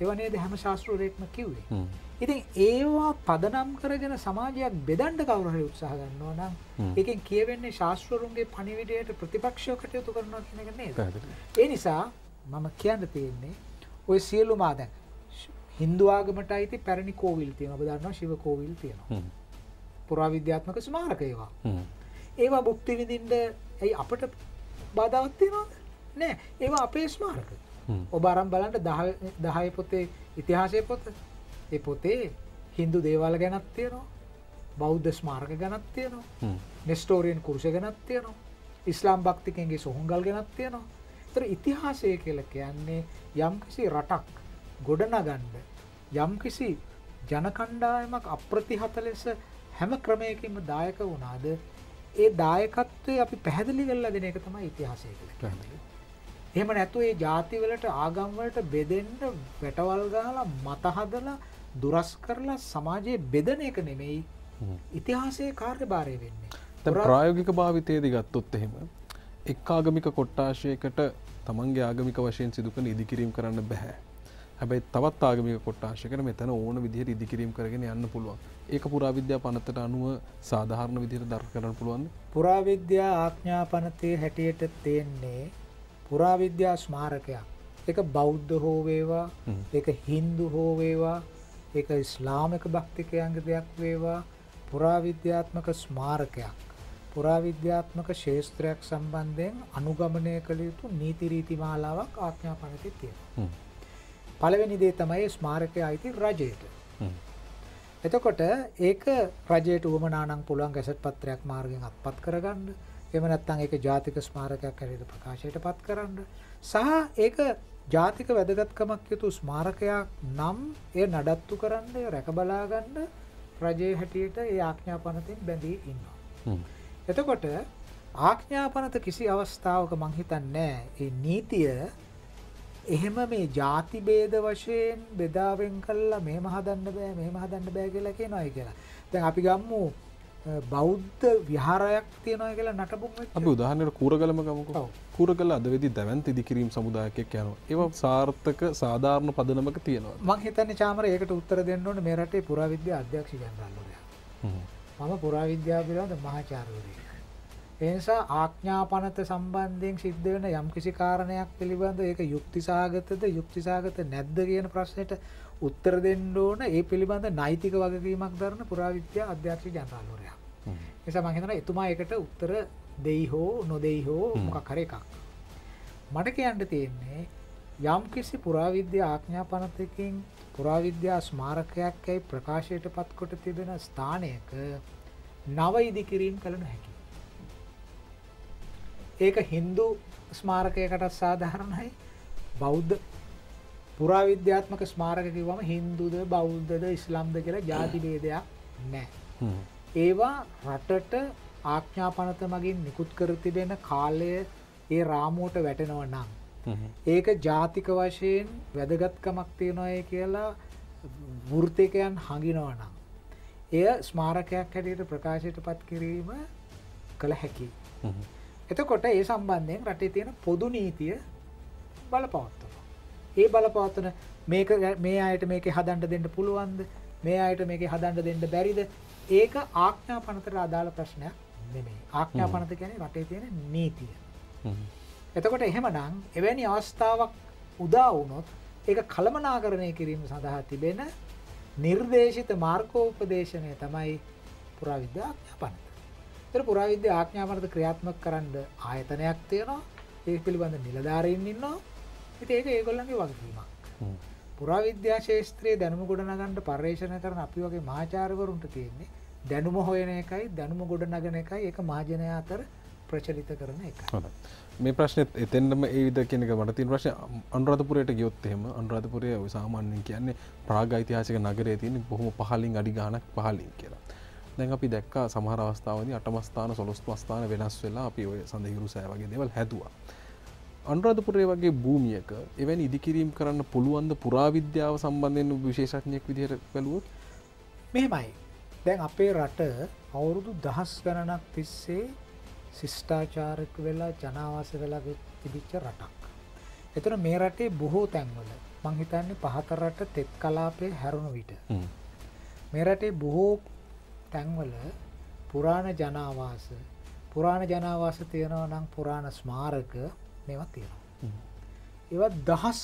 ඒවා නේද හැම ශාස්ත්‍රවේදයෙක්ම කිව්වේ. ඉතින් ඒවා පදනම් කරගෙන සමාජයක් බෙදන්න කවුරු හරි උත්සාහ ගන්නවා නම් ඒකෙන් කියවෙන්නේ ශාස්ත්‍රවරුන්ගේ පණිවිඩයට ප්‍රතිපක්ෂව කටයුතු කරනවා කියන එක නේද? ඒ නිසා මම කියන්න තියෙන්නේ ඔය සියලුම දැන් හින්දු ආගමට අයිති පැරණි කෝවිල් තියෙනවා. ඔබ දන්නවා ශිව කෝවිල් තියෙනවා. පුරාවිද්‍යාත්මක ස්මාරක ඒවා. ඒවා භුක්ති විඳින්න ඇයි අපිට බාධාවක් තියෙනවද? නෑ. ඒවා අපේ ස්මාරක. ඔබ අරන් බලන්න 10 පොතේ ඉතිහාසයේ පොත. ඒ පොතේ හින්දු දේවාල ගැනත් තියෙනවා. බෞද්ධ ස්මාරක ගැනත් තියෙනවා. නෙස්ටෝරියන් කුරුස ගැනත් තියෙනවා. ඉස්ලාම් භක්තිකයන්ගේ සොහොන්ගල් ගැනත් තියෙනවා. ඒතර ඉතිහාසය කියලා කියන්නේ යම්කිසි රටක් ගොඩනගන්න යම්කිසි ජන කණ්ඩායමක් අප්‍රතිහත ලෙස හැම ක්‍රමයකින්ම දායක වුණාද ඒ දායකත්වය අපි පැහැදිලි කරලා දෙන එක තමයි ඉතිහාසය කියලා කියන්නේ. එහෙම නැත්නම් ඒ ಜಾති වලට ආගම් වලට බෙදෙන්න වැටවල් ගහලා මත හදලා දුරස් කරලා සමාජයේ බෙදෙන එක නෙමෙයි ඉතිහාසයේ කාර්යභාරය වෙන්නේ. දැන් ප්‍රායෝගික භාවිතයේදී ගත්තොත් එහෙම එක් ආගමික කොට්ටාශයකට තමන්ගේ ආගමික වශයෙන් සිදු කරන ඉදිකිරීම කරන්න බෑ. හැබැයි තවත් ආගමික කොට්ටාශයකට මෙතන ඕන විදිහට ඉදිකිරීම කරගෙන යන්න පුළුවන්. ඒක පුරාවිද්‍යා පනතට අනුව සාධාරණ විදිහට දර්ශ කරන්න පුළුවන්ද? පුරාවිද්‍යා ආඥා පනතේ හැටියට තියෙන්නේ පුරාවිද්‍යා ස්මාරකයක්. ඒක බෞද්ධ හෝ වේවා, ඒක හින්දු හෝ වේවා, ඒක ඉස්ලාමික භක්තිකයන්ගේ දෙයක් වේවා, පුරාවිද්‍යාත්මක ස්මාරකයක්. පුරාවිද්‍යාත්මක ශාස්ත්‍රයක් සම්බන්ධයෙන් අනුගමනය කළ යුතු නීති රීති මාලාවක් ආඥා පනතේ තියෙනවා. පළවෙනි දේ තමයි ස්මාරකය අයිති රජයට. එතකොට ඒක රජයට උවමනා නම් පුළුවන් ගැසට් පත්‍රයක් මාර්ගයෙන් අත්පත් කරගන්න. එහෙම නැත්නම් ඒක ජාතික ස්මාරකයක් හැටියට ප්‍රකාශයටපත් කරන්න. සහ ඒක ජාතික වැදගත්කමක් යුතු ස්මාරකයක් නම් ඒ නඩත්තු කරන්න, රැක බලා ගන්න රජයේ හැටියට ඒ ආඥා පනතෙන් බැඳී ඉන්නවා. එතකොට ආඥා පනත කිසි අවස්ථාවක මං හිතන්නේ ඒ නීතිය එහෙම මේ ಜಾති ભેද වශයෙන් බෙදාවෙන් කළා මෙහෙම හදන්න බෑ කියලා කියනවායි කියලා. දැන් අපි ගමු බෞද්ධ විහාරයක් තියනවා කියලා නටබුන් වෙච්ච. අපි උදාහරණයක් කූරගලම ගමුකෝ. කූරගල අද වෙදි දැවැන්ත ඉදිකිරීම සමුදායකයක් යනවා. ඒවා සාර්ථක සාධාරණ පදනමක තියෙනවා. මං හිතන්නේ චාමර ඒකට උත්තර දෙන්න ඕනේ මේ රටේ පුරාවිද්‍යා අධ්‍යක්ෂ ජනරාල්වරයා. මම පුරාවිද්‍යාව පිළිබඳ මහාචාර්යවරයෙක්. ඒ නිසා ආඥා පනත සම්බන්ධයෙන් සිද්ධ වෙන යම්කිසි කාරණයක් පිළිබඳ ඒක යුක්තිසහගතද යුක්තිසහගත නැද්ද කියන ප්‍රශ්නෙට උත්තර දෙන්න ඕන ඒ පිළිබඳ නෛතික වගකීමක් දරන පුරාවිද්‍යා අධ්‍යක්ෂ ජනරාල්වරයා. ඒ නිසා මම හිතනවා එතුමා ඒකට උත්තර දෙයි හෝ නොදෙයි හෝ මොකක් හරි එකක්. මට කියන්න තියෙන්නේ යම්කිසි පුරාවිද්‍යා ආඥා පනතකින් පුරාවිද්‍යා ස්මාරකයක් ප්‍රකාශයටපත් කොට තිබෙන ස්ථානයක නව ඉදිකිරීම කළ නොහැකියි. ඒක හින්දු ස්මාරකයකට සාධාරණයි. බෞද්ධ පුරාවිද්‍යාත්මක ස්මාරක කිව්වම හින්දුද බෞද්ධද ඉස්ලාම්ද කියලා ಜಾති ભેදයක් නැහැ. ඒවා රටට ආඥා පනත මගින් නිකුත් කර තිබෙන කාලය ඒ රාමුවට වැටෙනවා නම් ඒක ජාතික වශයෙන් වැදගත්කමක් තියනවායි කියලා වෘත්තිකයන් හඟිනවා නම් එය ස්මාරකයක් හැටියට ප්‍රකාශයටපත් කිරීම කළ හැකියි. එතකොට ඒ සම්බන්ධයෙන් රටේ තියෙන පොදු නීතිය බලපවත්වනවා. ඒ බලපවත්වන මේක මේ අයට මේකේ හදන්න දෙන්න පුළුවන්ද? මේ අයට මේකේ හදන්න දෙන්න බැරිද? ඒක ආඥා පනතට අදාළ ප්‍රශ්නයක් නෙමෙයි. ආඥා පනත කියන්නේ රටේ තියෙන නීතිය. එතකොට එහෙමනම් එවැනි අවස්ථාවක් උදා වුණොත් ඒක කළමනාකරණය කිරීම සඳහා තිබෙන නිර්දේශිත මාර්ගෝපදේශනය තමයි පුරාවිද්‍යා ආඥා පනත. ඒතර පුරාවිද්‍යා ආඥා පනත ක්‍රියාත්මක කරන්න ආයතනයක් තියෙනවා. ඒ පිළිබඳ නිලධාරීන් ඉන්නවා. ඉතින් ඒක ඒගොල්ලන්ගේ වගකීමක්. පුරාවිද්‍යා ශාස්ත්‍රයේ දැනුම ගොඩනගන්න පරිශන කරන අපි වගේ මහාචාර්යවරුන්ට තියෙන්නේ දැනුම හොයන එකයි දැනුම ගොඩනගන එකයි ඒක මහජනයා අතර ප්‍රචලිත කරන එකයි. හොඳයි. මේ ප්‍රශ්නෙත් එතෙන්ම ඒ විදිහ කියන එක මට තියෙන ප්‍රශ්නේ අනුරාධපුරයට ගියොත් එහෙම අනුරාධපුරය සාමාන්‍යයෙන් කියන්නේ ප්‍රාග් ඓතිහාසික නගරයේ තියෙන බොහොම පහළින් අඩි ගාණක් පහළින් කියලා. දැන් අපි දැක්කා සමහර අවස්ථාවලදී 8ම ස්ථාන 12ම ස්ථාන වෙනස් වෙලා අපි ඔය සඳහිරු සෑ වගේ දේවල් හැදුවා. අනුරාධපුරය වගේ භූමියක එවැනි ඉදිකිරීම් කරන්න පුළුවන් ද පුරාවිද්‍යාව සම්බන්ධයෙන් විශේෂඥයෙක් විදිහට බැලුවොත්? මෙහෙමයි. දැන් අපේ රට අවුරුදු දහස් ගණනක් තිස්සේ ශිෂ්ටාචාරක වෙලා ජනාවාස වෙලා තිබිච්ච රටක්. ඒතර මේ රටේ බොහෝ තැන්වල මං හිතන්නේ පහත රට තෙත් කලාපයේ හැරුණු විට මේ රටේ බොහෝ තැන්වල පුරාණ ජනාවාස තියෙනවා නම් පුරාණ ස්මාරක මේවා තියෙනවා. ඒවා දහස්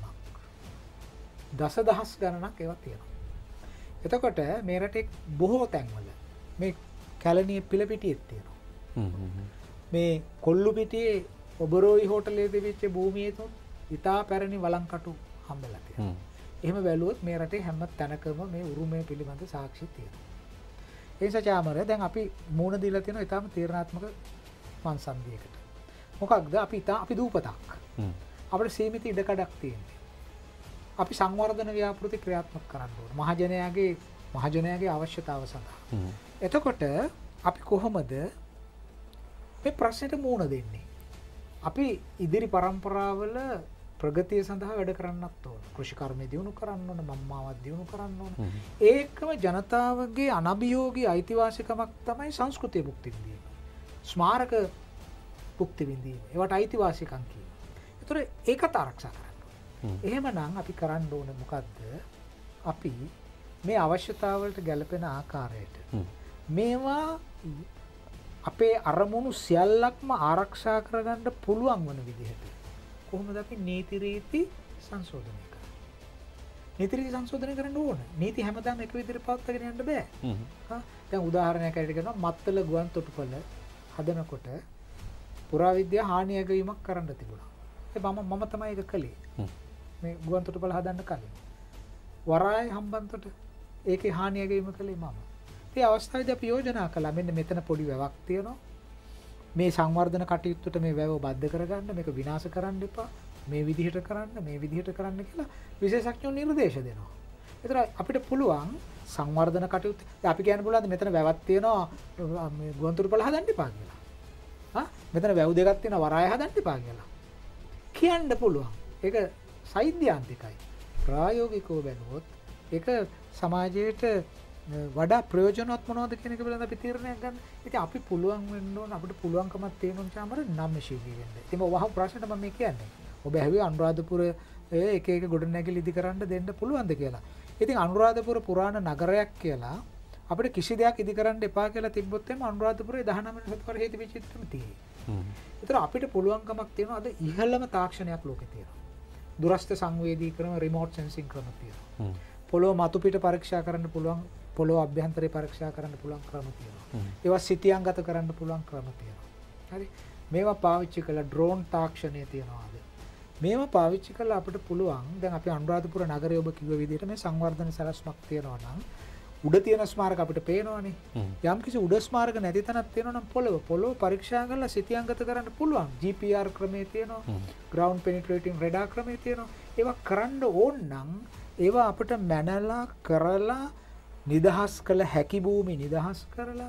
ගණනක් ඒවා තියෙනවා. එතකොට මේ රටේ බොහෝ තැන්වල මේ කැලණිය පිළපිටියෙත් තියෙනවා. මේ කොල්ලුපිටියේ ඔබරෝයි හෝටලයේ තිබිච්ච භූමියේ ඉතා පැරණි වළංකටු හම්බෙලා තියෙනවා. එහෙම බැලුවොත් මේ රටේ හැම තැනකම මේ උරුමය පිළිබඳ සාක්ෂි තියෙනවා. ඒ නිසා චාමර දැන් අපි මූණ දීලා තියෙන ඉතාම තීරණාත්මක මන්සන්දියකට. මොකක්ද අපි දූපතක්. අපිට සීමිත ඉඩකඩක් තියෙනවා. අපි සංවර්ධන ව්‍යාපෘති ක්‍රියාත්මක කරන්න ඕන. මහජනයාගේ අවශ්‍යතාව සඳහා. එතකොට අපි කොහොමද මේ ප්‍රශ්නෙට මූණ දෙන්නේ? අපි ඉදිරි පරම්පරාවල ප්‍රගතිය සඳහා වැඩ කරන්නත් ඕන. කෘෂිකර්මය දියුණු කරන්න ඕන, මම්මාවත් දියුණු කරන්න ඕන. ඒකම ජනතාවගේ අනභියෝගී අයිතිවාසිකමක් තමයි සංස්කෘතිය භුක්ති විඳීම. ස්මාරක භුක්ති විඳීම. ඒවට අයිතිවාසිකම් කියනවා. ඒතර ඒකත් ආරක්ෂා කරන්න ඕන. එහෙමනම් අපි කරන්න ඕන මොකද්ද? අපි මේ අවශ්‍යතාවලට ගැලපෙන ආකාරයට මේවා අපේ අරමුණු සියල්ලක්ම ආරක්ෂා කරගන්න පුළුවන් වන විදිහට කොහොමද අපි නීති රීති සංශෝධනය කරන්නේ? නීති රීති සංශෝධනය කරන්න ඕන. නීති හැමදාම එක විදිහට පවත්වාගෙන යන්න බෑ. දැන් උදාහරණයක් ඇරගෙන කරනවා මත්තල ගුවන් තොටුපළ හදනකොට පුරාවිද්‍යා හානි ඇගවීමක් කරන්න තිබුණා. ඒ මම තමයි ඒක කළේ. මේ ගුවන් තොටුපළ හදන්න කලින්. වරාය හම්බන්තොට ඒකේ හානි ඇගවීම කළේ මම. ඒ අවස්ථාවේදී අපි යෝජනා කළා මෙන්න මෙතන පොඩි වැවක් තියෙනවා. මේ සංවර්ධන කටයුත්තට මේ වැව බද්ධ කරගන්න, මේක විනාශ කරන්න එපා. මේ විදිහට කරන්න කියලා විශේෂඥයෝ නිර්දේශ දෙනවා. ඒතර අපිට පුළුවන් සංවර්ධන කටයුත්ත අපි කියන්න පුළුවන් මෙතන වැවක් තියෙනවා මේ ගුවන්තොටුපළ හදන්න එපා කියලා. මෙතන වැව් දෙකක් තියෙනවා වරාය හදන්න එපා කියලා. කියන්න පුළුවන්. ඒක සෛද්‍යාන්තිකයි. ප්‍රායෝගිකව බැලුවොත් ඒක සමාජයට වඩා ප්‍රයෝජනවත් මොනවද කියන එක පිළිබඳව අපි තීරණයක් ගන්න. ඉතින් අපි පුළුවන් වෙන්න ඕන අපිට පුළුවන්කමක් තියෙනවා චාමර නම්ශීලී වෙන්න. ඉතින් වහ ප්‍රශ්නෙට මම කියන්නේ. ඔබ ඇහුවේ අනුරාධපුර එක ගොඩනැගිලි ඉදි කරන්න දෙන්න පුළුවන්ද කියලා. ඉතින් අනුරාධපුර පුරාණ නගරයක් කියලා අපිට කිසි දෙයක් ඉදි කරන්න එපා කියලා තිබ්බොත් එimhe අනුරාධපුරේ 19 වෙනි සතවරේ තිබිච්ච චිත්‍රම තියෙයි. ඒතර අපිට පුළුවන්කමක් තියෙනවා අද ඉහළම තාක්ෂණයක් ලෝකේ තියෙනවා. දුරස්ථ සංවේදී ක්‍රම රිමෝට් සෙන්සිං ක්‍රම තියෙනවා. පොළොව මතු පිට පරීක්ෂා කරන්න පුළුවන්, පොළොව අභ්‍යන්තරේ පරීක්ෂා කරන්න පුළුවන් ක්‍රම තියෙනවා. ඒවා සිතියම්ගත කරන්න පුළුවන් ක්‍රම තියෙනවා. හරි. මේවා පාවිච්චි කළා ඩ්‍රෝන් තාක්ෂණය තියෙනවා අද. මේවා පාවිච්චි කළා අපිට පුළුවන් දැන් අපි අනුරාධපුර නගරය ඔබ කිව්ව විදිහට මේ සංවර්ධන සැලැස්මක් තියෙනවා නම් උඩ තියෙන ස්මාරක අපිට පේනවනේ. යම් කිසි උඩ ස්මාරක නැති තැනක් තියෙනවා නම් පොළොව පරීක්ෂා කරලා සිතියම්ගත කරන්න පුළුවන්. GPR ක්‍රමයේ තියෙනවා. ground penetrating radar ක්‍රමයේ තියෙනවා. ඒවා කරන්න ඕන නම් ඒවා අපිට මැනලා කරලා නිදහස් කළ හැකි භූමි නිදහස් කරලා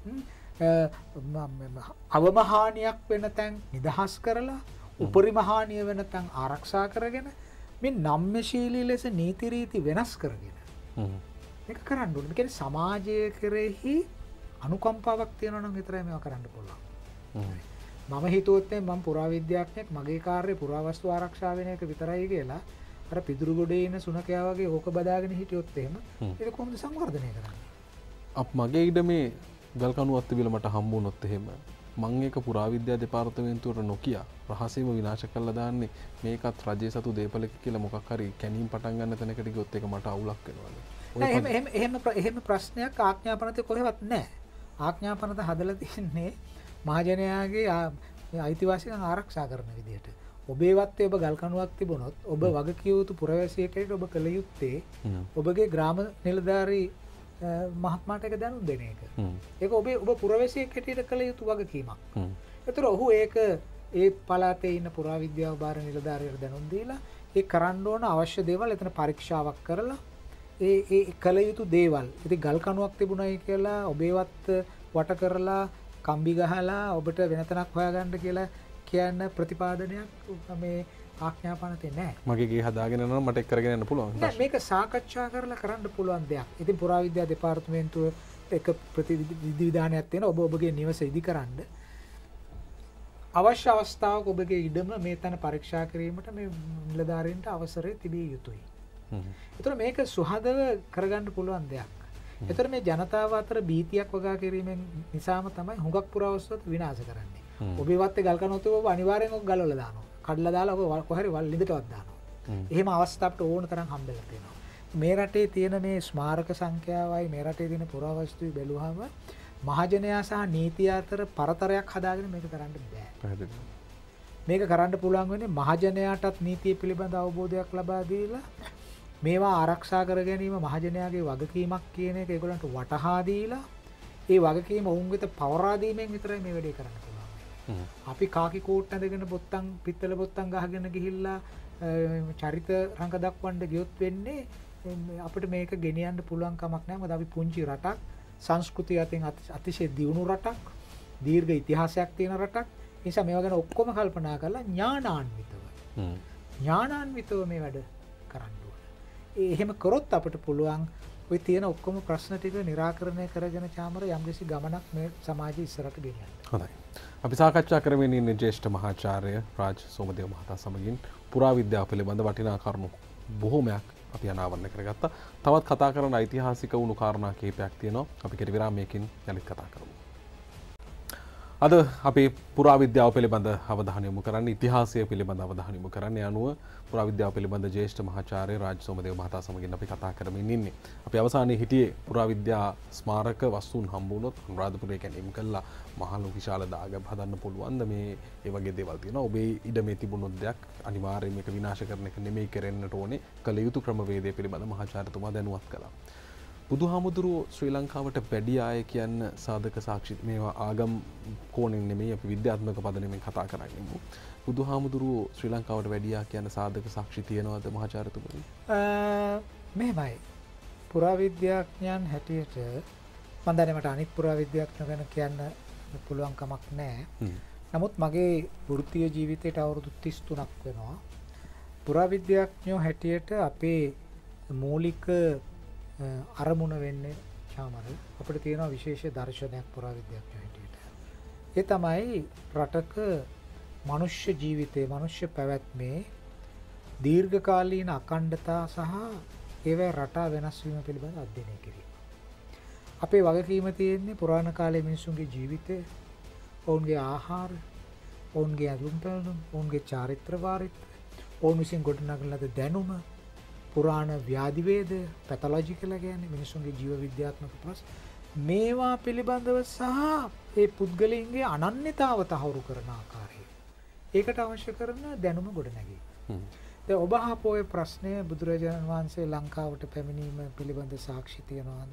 අවමහානියක් වෙන තැන් නිදහස් කරලා උපරිමහානිය වෙන තැන් ආරක්ෂා කරගෙන මේ නම්‍යශීලී ලෙස නීති රීති වෙනස් කරගෙන මේක කරන්න ඕනේ. ඒ කියන්නේ සමාජය කෙරෙහි අනුකම්පාවක් තියෙනවා නම් විතරයි මේවා කරන්න පුළුවන්. මම හිතුවොත් මම පුරාවිද්‍යාඥයෙක් මගේ කාර්යය පුරාවස්තු ආරක්ෂා වෙන එක විතරයි කියලා අර පිදුරු ගොඩේ ඉන්න සුනකයා වගේ ඕක බදාගෙන හිටියොත් එහෙම ඒක කොහොමද සංවර්ධනය කරන්නේ? මගේ ඉඩ මේ ගල්කණු අත්තිවිල මට හම්බුනොත් එහෙම මං ඒක පුරාවිද්‍යා දෙපාර්තමේන්තුවට නොකිය රහසේම විනාශ කරලා දාන්නේ මේකත් රජයේ සතු දේපලක කියලා මොකක් හරි කැණීම් පටන් ගන්න තැනකට ගියොත් ඒක මට අවුලක් වෙනවා. එහෙම ප්‍රශ්නයක් ආඥාපනතේ කොහෙවත් නැහැ. ආඥාපනත හදලා තින්නේ මහජනයාගේ අයිතිවාසිකම් ආරක්ෂා කරන විදිහට. ඔබේ වත්තේ ඔබ ගල්කණුවක් තිබුණොත් ඔබ වගකිය යුතු පුරවැසියෙකුට ඔබ කළ යුත්තේ ඔබගේ ග්‍රාම නිලධාරී මහත්මයාට ඒක දැනුම් දෙන එක. ඒක ඔබ පුරවැසියෙක් හැටියට කළ යුතු වගකීමක්. ඒතර ඔහු ඒක ඒ පළාතේ ඉන්න පුරාවිද්‍යාව භාර නිලධාරියට දැනුම් දීලා ඒ කරන්න ඕන අවශ්‍ය දේවල් එතන පරීක්ෂාවක් කරලා ඒ කළ යුතු දේවල්. ඉතින් ගල්කණුවක් තිබුණයි කියලා ඔබේවත් වට කරලා කම්බි ගහලා ඔබට වෙන තැනක් හොයාගන්න කියලා කියන්න ප්‍රතිපාදනයක් මේ ආඥාපනතේ නැහැ. මගේ ගේ හදාගෙන යනවා මට එක් කරගෙන යන්න පුළුවන්. මේක සාකච්ඡා කරලා කරන්න පුළුවන් දෙයක්. ඉතින් පුරාවිද්‍යා දෙපාර්තමේන්තුව එක ප්‍රතිවිධානයක් තියෙනවා. ඔබගේ නිවස ඉදි කරන්න අවශ්‍ය අවස්ථාවක ඔබගේ ඉඩම මේ තැන පරීක්ෂා කිරීමට මේ නිලධාරීන්ට අවසරය තිබිය යුතුයි. එතකොට මේක සුහදව කරගන්න පුළුවන් දෙයක්. එතකොට මේ ජනතාව අතර බීතියක් වගා කිරීමෙන් නිසාම තමයි හුඟක් පුරවස්තුත් විනාශ කරන්නේ. ඔබේ වත්තේ ගල් කනොත් ඔබ අනිවාර්යෙන් ඔක ගලවලා දානවා. කඩලා දාලා ඔබ කොහරි වල් ලිඳටවත් දානවා. එහෙම අවස්ථාවට ඕන තරම් හම්බෙලා තියෙනවා. මේ රටේ තියෙන මේ ස්මාරක සංඛ්‍යාවයි මේ රටේ තියෙන පුරවස්තුයි බැලුවහම මහජනයා සහ නීතිය අතර පරතරයක් හදාගෙන මේක කරන්න බෑ. මේක කරන්න පුළුවන් වෙන්නේ මහජනයාටත් නීතිය පිළිබඳ අවබෝධයක් ලබා දීලා මේවා ආරක්ෂා කර ගැනීම මහජනයාගේ වගකීමක් කියන එක ඒගොල්ලන්ට වටහා දීලා ඒ වගකීම ඔවුන් වෙත පවරා දීමෙන් විතරයි මේ වැඩේ කරන්න පුළුවන්. අපි කාකි කෝට් ඇඳගෙන බොත්තම් පිත්තල බොත්තම් ගහගෙන ගිහිල්ලා චරිත රංග දක්වන්න ගියොත් වෙන්නේ අපිට මේක ගෙනියන්න පුළුවන් කමක් නැහැ. මොකද අපි පුංචි රටක්, සංස්කෘතිය අතින් අතිශය දියුණු රටක්, දීර්ඝ ඉතිහාසයක් තියෙන රටක්. ඒ නිසා මේවා ගැන ඔක්කොම කල්පනා කරලා ඥානාන්විතව මේ වැඩ කරන්න ඕනේ. එහෙම කරොත් අපිට පුළුවන් ඔය තියෙන ඔක්කොම ප්‍රශ්න ටික निराකරණය කරගෙන චාමර යම්කිසි ගමනක් මේ සමාජය ඉස්සරහට ගෙනියන්න. හොඳයි. අපි සාකච්ඡා කරමින් ඉන්නේ ජ්‍යෙෂ්ඨ මහාචාර්ය රාජ් සෝමදේව මහතා සමගින් පුරාවිද්‍යාව පිළිබඳ වටිනා කරුණු බොහෝමයක් අපි අනාවරණය කරගත්තා. තවත් කතා කරන ඓතිහාසික වුණු කාරණා කිහිපයක් තියෙනවා. අපි කෙටි විරාමයකින් යලිත් කතා කරමු. අද අපි පුරාවිද්‍යාව පිළිබඳ අවධානය යොමු කරන්නේ ඉතිහාසය පිළිබඳ අවධානය යොමු කරන්නේ අනුව පුරාවිද්‍යාව පිළිබඳ ජ්‍යෙෂ්ඨ මහාචාර්ය රාජ් සෝමදේව මහතා සමගින් අපි කතා කරමින් ඉන්නේ. අපි අවසානයේ හිටියේ පුරාවිද්‍යා ස්මාරක වස්තුන් හම්බ වුණොත් අනුරාධපුරයේ කැණීම් කළා මහලු විශාල දාගැබ් හදන්න පුළුවන්ද මේ ඒ වගේ දේවල් තියෙනවා. ඔබේ ඉඩමේ තිබුණොත් දෙයක් අනිවාර්යයෙන් මේක විනාශ කරන එක නෙමෙයි කරන්නට ඕනේ. කළ යුතු ක්‍රමවේදය පිළිබඳ මහාචාර්යතුමා දැනුවත් කළා. බුදුහාමුදුරුවෝ ශ්‍රී ලංකාවට වැඩි ආය කියන්න සාධක සාක්ෂි මේවා ආගම් කෝණයෙන් නෙමෙයි අපි විද්‍යාත්මක පදනමෙන් කතා කරන්නේ. බුදුහාමුදුරුවෝ ශ්‍රී ලංකාවට වැඩියා කියන සාධක සාක්ෂි තියනවාද මහාචාර්යතුමනි? මෙහෙමයි. පුරාවිද්‍යාඥයන් හැටියට මම දන්නේ මට අනිත් පුරාවිද්‍යාඥයෝ ගැන කියන්න පුළුවන් කමක් නැහැ. නමුත් මගේ වෘත්තීය ජීවිතයට අවුරුදු 33ක් වෙනවා. පුරාවිද්‍යාඥයෝ හැටියට අපේ මූලික අරමුණ වෙන්නේ චාමර අපිට තියෙන විශේෂ දර්ශනයක් පුරාවිද්‍යාඥයෝ හැටියට. ඒ තමයි රටක මනුෂ්‍ය ජීවිතයේ මනුෂ්‍ය පැවැත්මේ දීර්ඝකාලීන අඛණ්ඩතා සහ ඒවැ රටා වෙනස් වීම පිළිබඳ අධ්‍යයනය කිරීම. අපේ වගකීම තියෙන්නේ පුරාණ කාලයේ මිනිසුන්ගේ ජීවිතය, ඔවුන්ගේ ආහාර, ඔවුන්ගේ ඇඳුම් පැළඳුම්, ඔවුන්ගේ චාරිත්‍ර වාරිත්‍ර, ඔවුන් විසින් ගොඩනගන ලද දැනුම, පුරාණ ව්‍යාධි වේද, පැතොලොජි කියලා කියන්නේ මිනිසුන්ගේ ජීව විද්‍යාත්මක ප්‍රශ්න මේවා පිළිබඳව සහ ඒ පුද්ගලයන්ගේ අනන්‍යතාව තහවුරු කරන ආකාරය. ඒකට අවශ්‍ය කරන දැනුම ගොඩනැගීම. දැන් ඔබ අහපු ඔය ප්‍රශ්නය බුදුරජාණන් වහන්සේ ලංකාවට පැමිණීම පිළිබඳ සාක්ෂි තියනවාද?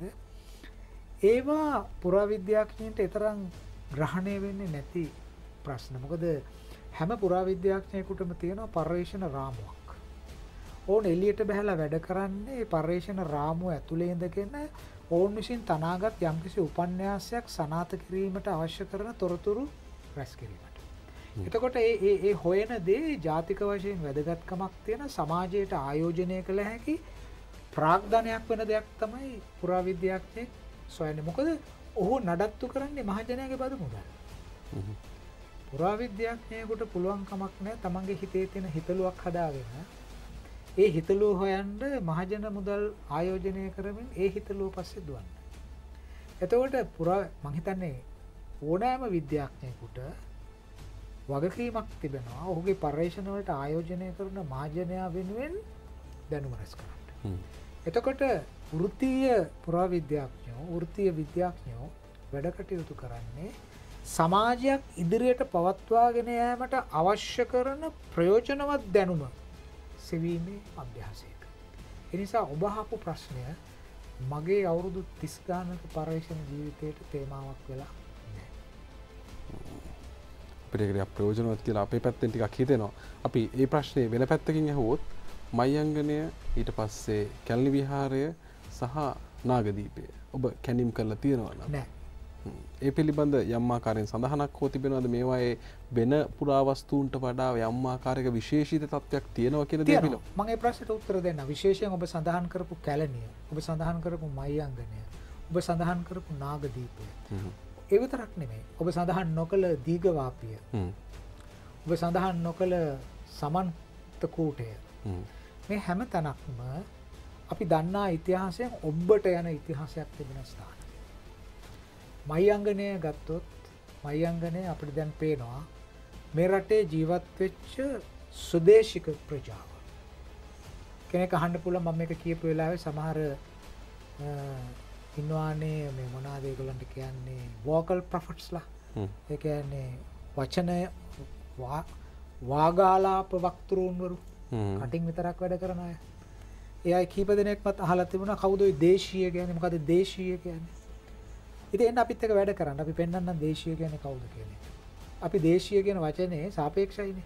ඒවා පුරාවිද්‍යාඥයන්ට තරම් ග්‍රහණය වෙන්නේ නැති ප්‍රශ්න. මොකද හැම පුරාවිද්‍යාඥයෙකුටම තියෙනවා පර්යේෂණ රාමුවක්. ඕන එළියට බහලා වැඩ කරන්නේ පර්යේෂණ රාමුව ඇතුලේ ඉඳගෙන ඔවුන් විසින් තනාගත් යම්කිසි උපන්‍යාසයක් සනාථ කිරීමට අවශ්‍ය කරන තොරතුරු රැස් කිරීමට. එතකොට ඒ හොයන දේ ජාතික වශයෙන් වැදගත්කමක් තියෙන සමාජයට ආයෝජනය කළ හැකි ප්‍රාග්ධනයක් වෙන දෙයක් තමයි පුරාවිද්‍යාඥයෙක් සොයන්නේ. මොකද ඔහු නඩත්තු කරන්නේ මහජනයාගේ බදු මුදල්. පුරාවිද්‍යාඥයෙකුට පුළුවන් කමක් නැහැ තමන්ගේ හිතේ තියෙන හිතලුවක් හදාගෙන ඒ හිතලුව හොයන්න මහජන මුදල් ආයෝජනය කරමින් ඒ හිතලුව පස්සේ දුවන්න. එතකොට මම හිතන්නේ ඕනෑම විද්‍යාඥයෙකුට වගකීමක් තිබෙනවා ඔහුගේ පර්යේෂණ වලට ආයෝජනය කරන මහජනයා වෙනුවෙන් දැනුම රැස් කරන්න. එතකොට වෘත්තීය පුරාවිද්‍යාඥයෝ, වෘත්තීය විද්‍යාඥයෝ වැඩ කටයුතු කරන්නේ සමාජයක් ඉදිරියට පවත්වාගෙන යාමට අවශ්‍ය කරන ප්‍රයෝජනවත් දැනුම සෙවීමේ අභ්‍යාසයක. ඒ නිසා ඔබ අහපු ප්‍රශ්නය මගේ අවුරුදු 30 ගානක පර්යේෂණ ජීවිතයට තේමාවක් වෙලා නැහැ. අපිට ප්‍රයෝජනවත් කියලා අපේ පැත්තෙන් ටිකක් හිතෙනවා. අපි මේ ප්‍රශ්නේ වෙන පැත්තකින් අහුවොත් මයංගනය ඊට පස්සේ කැලණි විහාරය සහ නාගදීපය ඔබ කැණීම් කරලා තියෙනවා නෑ. ඒ පිළිබඳ යම් ආකාරයෙන් සඳහනක් හෝ තිබෙනවද මේවායේ වෙන පුරාවස්තුන්ට වඩා යම් ආකාරයක විශේෂිත තත්ත්වයක් තියෙනවා කියන දේ පිළිබඳව මම ඒ ප්‍රශ්නට උත්තර දෙන්න. විශේෂයෙන් ඔබ සඳහන් කරපු කැලණිය, ඔබ සඳහන් කරපු මයංගනය, ඔබ සඳහන් කරපු නාගදීපය. ඒ විතරක් නෙමෙයි. ඔබ සඳහන් නොකළ දීඝවාපිය. ඔබ සඳහන් නොකළ සමන්ත කූටය මේ හැම තැනක්ම අපි දන්නා ඉතිහාසයෙන් ඔබ්බට යන ඉතිහාසයක් තිබෙන ස්ථාන. මහියංගනය ගත්තොත් මහියංගනය අපිට දැන් පේනවා මේ රටේ ජීවත් වෙච්ච සුදේශික ප්‍රජාව. කෙනෙක් අහන්න පුළුවන් මම මේක කියපු වෙලාවේ සමහර ඉන්නවානේ මේ මොනවාද ඒගොල්ලන්ට කියන්නේ වෝකල් ප්‍රොෆට්ස්ලා. ඒ කියන්නේ වචන වාගාලාප වක්තෘන්වරු කටින් විතරක් වැඩ කරන අය. ඒ අය කීප දෙනෙක්වත් අහලා තිබුණා කවුද ඔය දේශීය කියන්නේ මොකද්ද දේශීය කියන්නේ? ඉතින් එන්න අපිත් එක වැඩ කරන්න අපි පෙන්වන්න දේශීය කියන්නේ කවුද කියන්නේ. අපි දේශීය කියන වචනේ සාපේක්ෂයිනේ.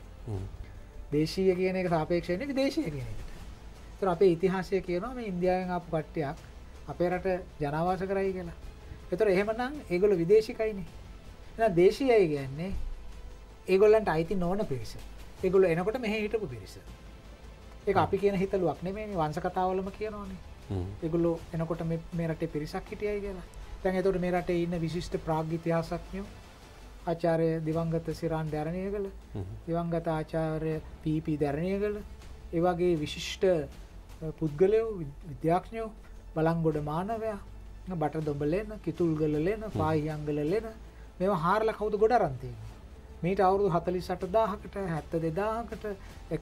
දේශීය කියන එක සාපේක්ෂයි නේ විදේශීය කියන එකට. ඒතර අපේ ඉතිහාසය කියනවා මේ ඉන්දියාවෙන් ආපු කට්ටියක් අපේ රට ජනවාස කරයි කියලා. ඒතර එහෙමනම් ඒගොල්ලෝ විදේශිකයිනේ. එහෙනම් දේශීයයි කියන්නේ ඒගොල්ලන්ට අයිති නොවන පිරිස. ඒගොල්ලෝ එනකොට මෙහෙ හිටපු පිරිස. ඒක අපි කියන හිතලුවක් නෙමෙයිනේ වංශ කතාවලම කියනවානේ. ඒගොල්ලෝ එනකොට මේ රටේ පිරිසක් හිටියයි කියලා. දැන් එතකොට මේ රටේ ඉන්න විශිෂ්ට ප්‍රාග් ඉතිහාසඥයෝ ආචාර්ය දිවංගත සිරාන් දැරණියගල, දිවංගත ආචාර්ය පීපී දැරණියගල, ඒ වගේ විශිෂ්ට පුද්ගලයෝ විද්‍යාඥයෝ බලංගොඩ මානවයා, බටදොඹලෙන, කිතුල්ගලලෙන, පාහියංගලලෙන මේවා හාරලා කවුද ගොඩ අරන් තියෙන්නේ. මේට අවුරුදු 48000කට 72000කට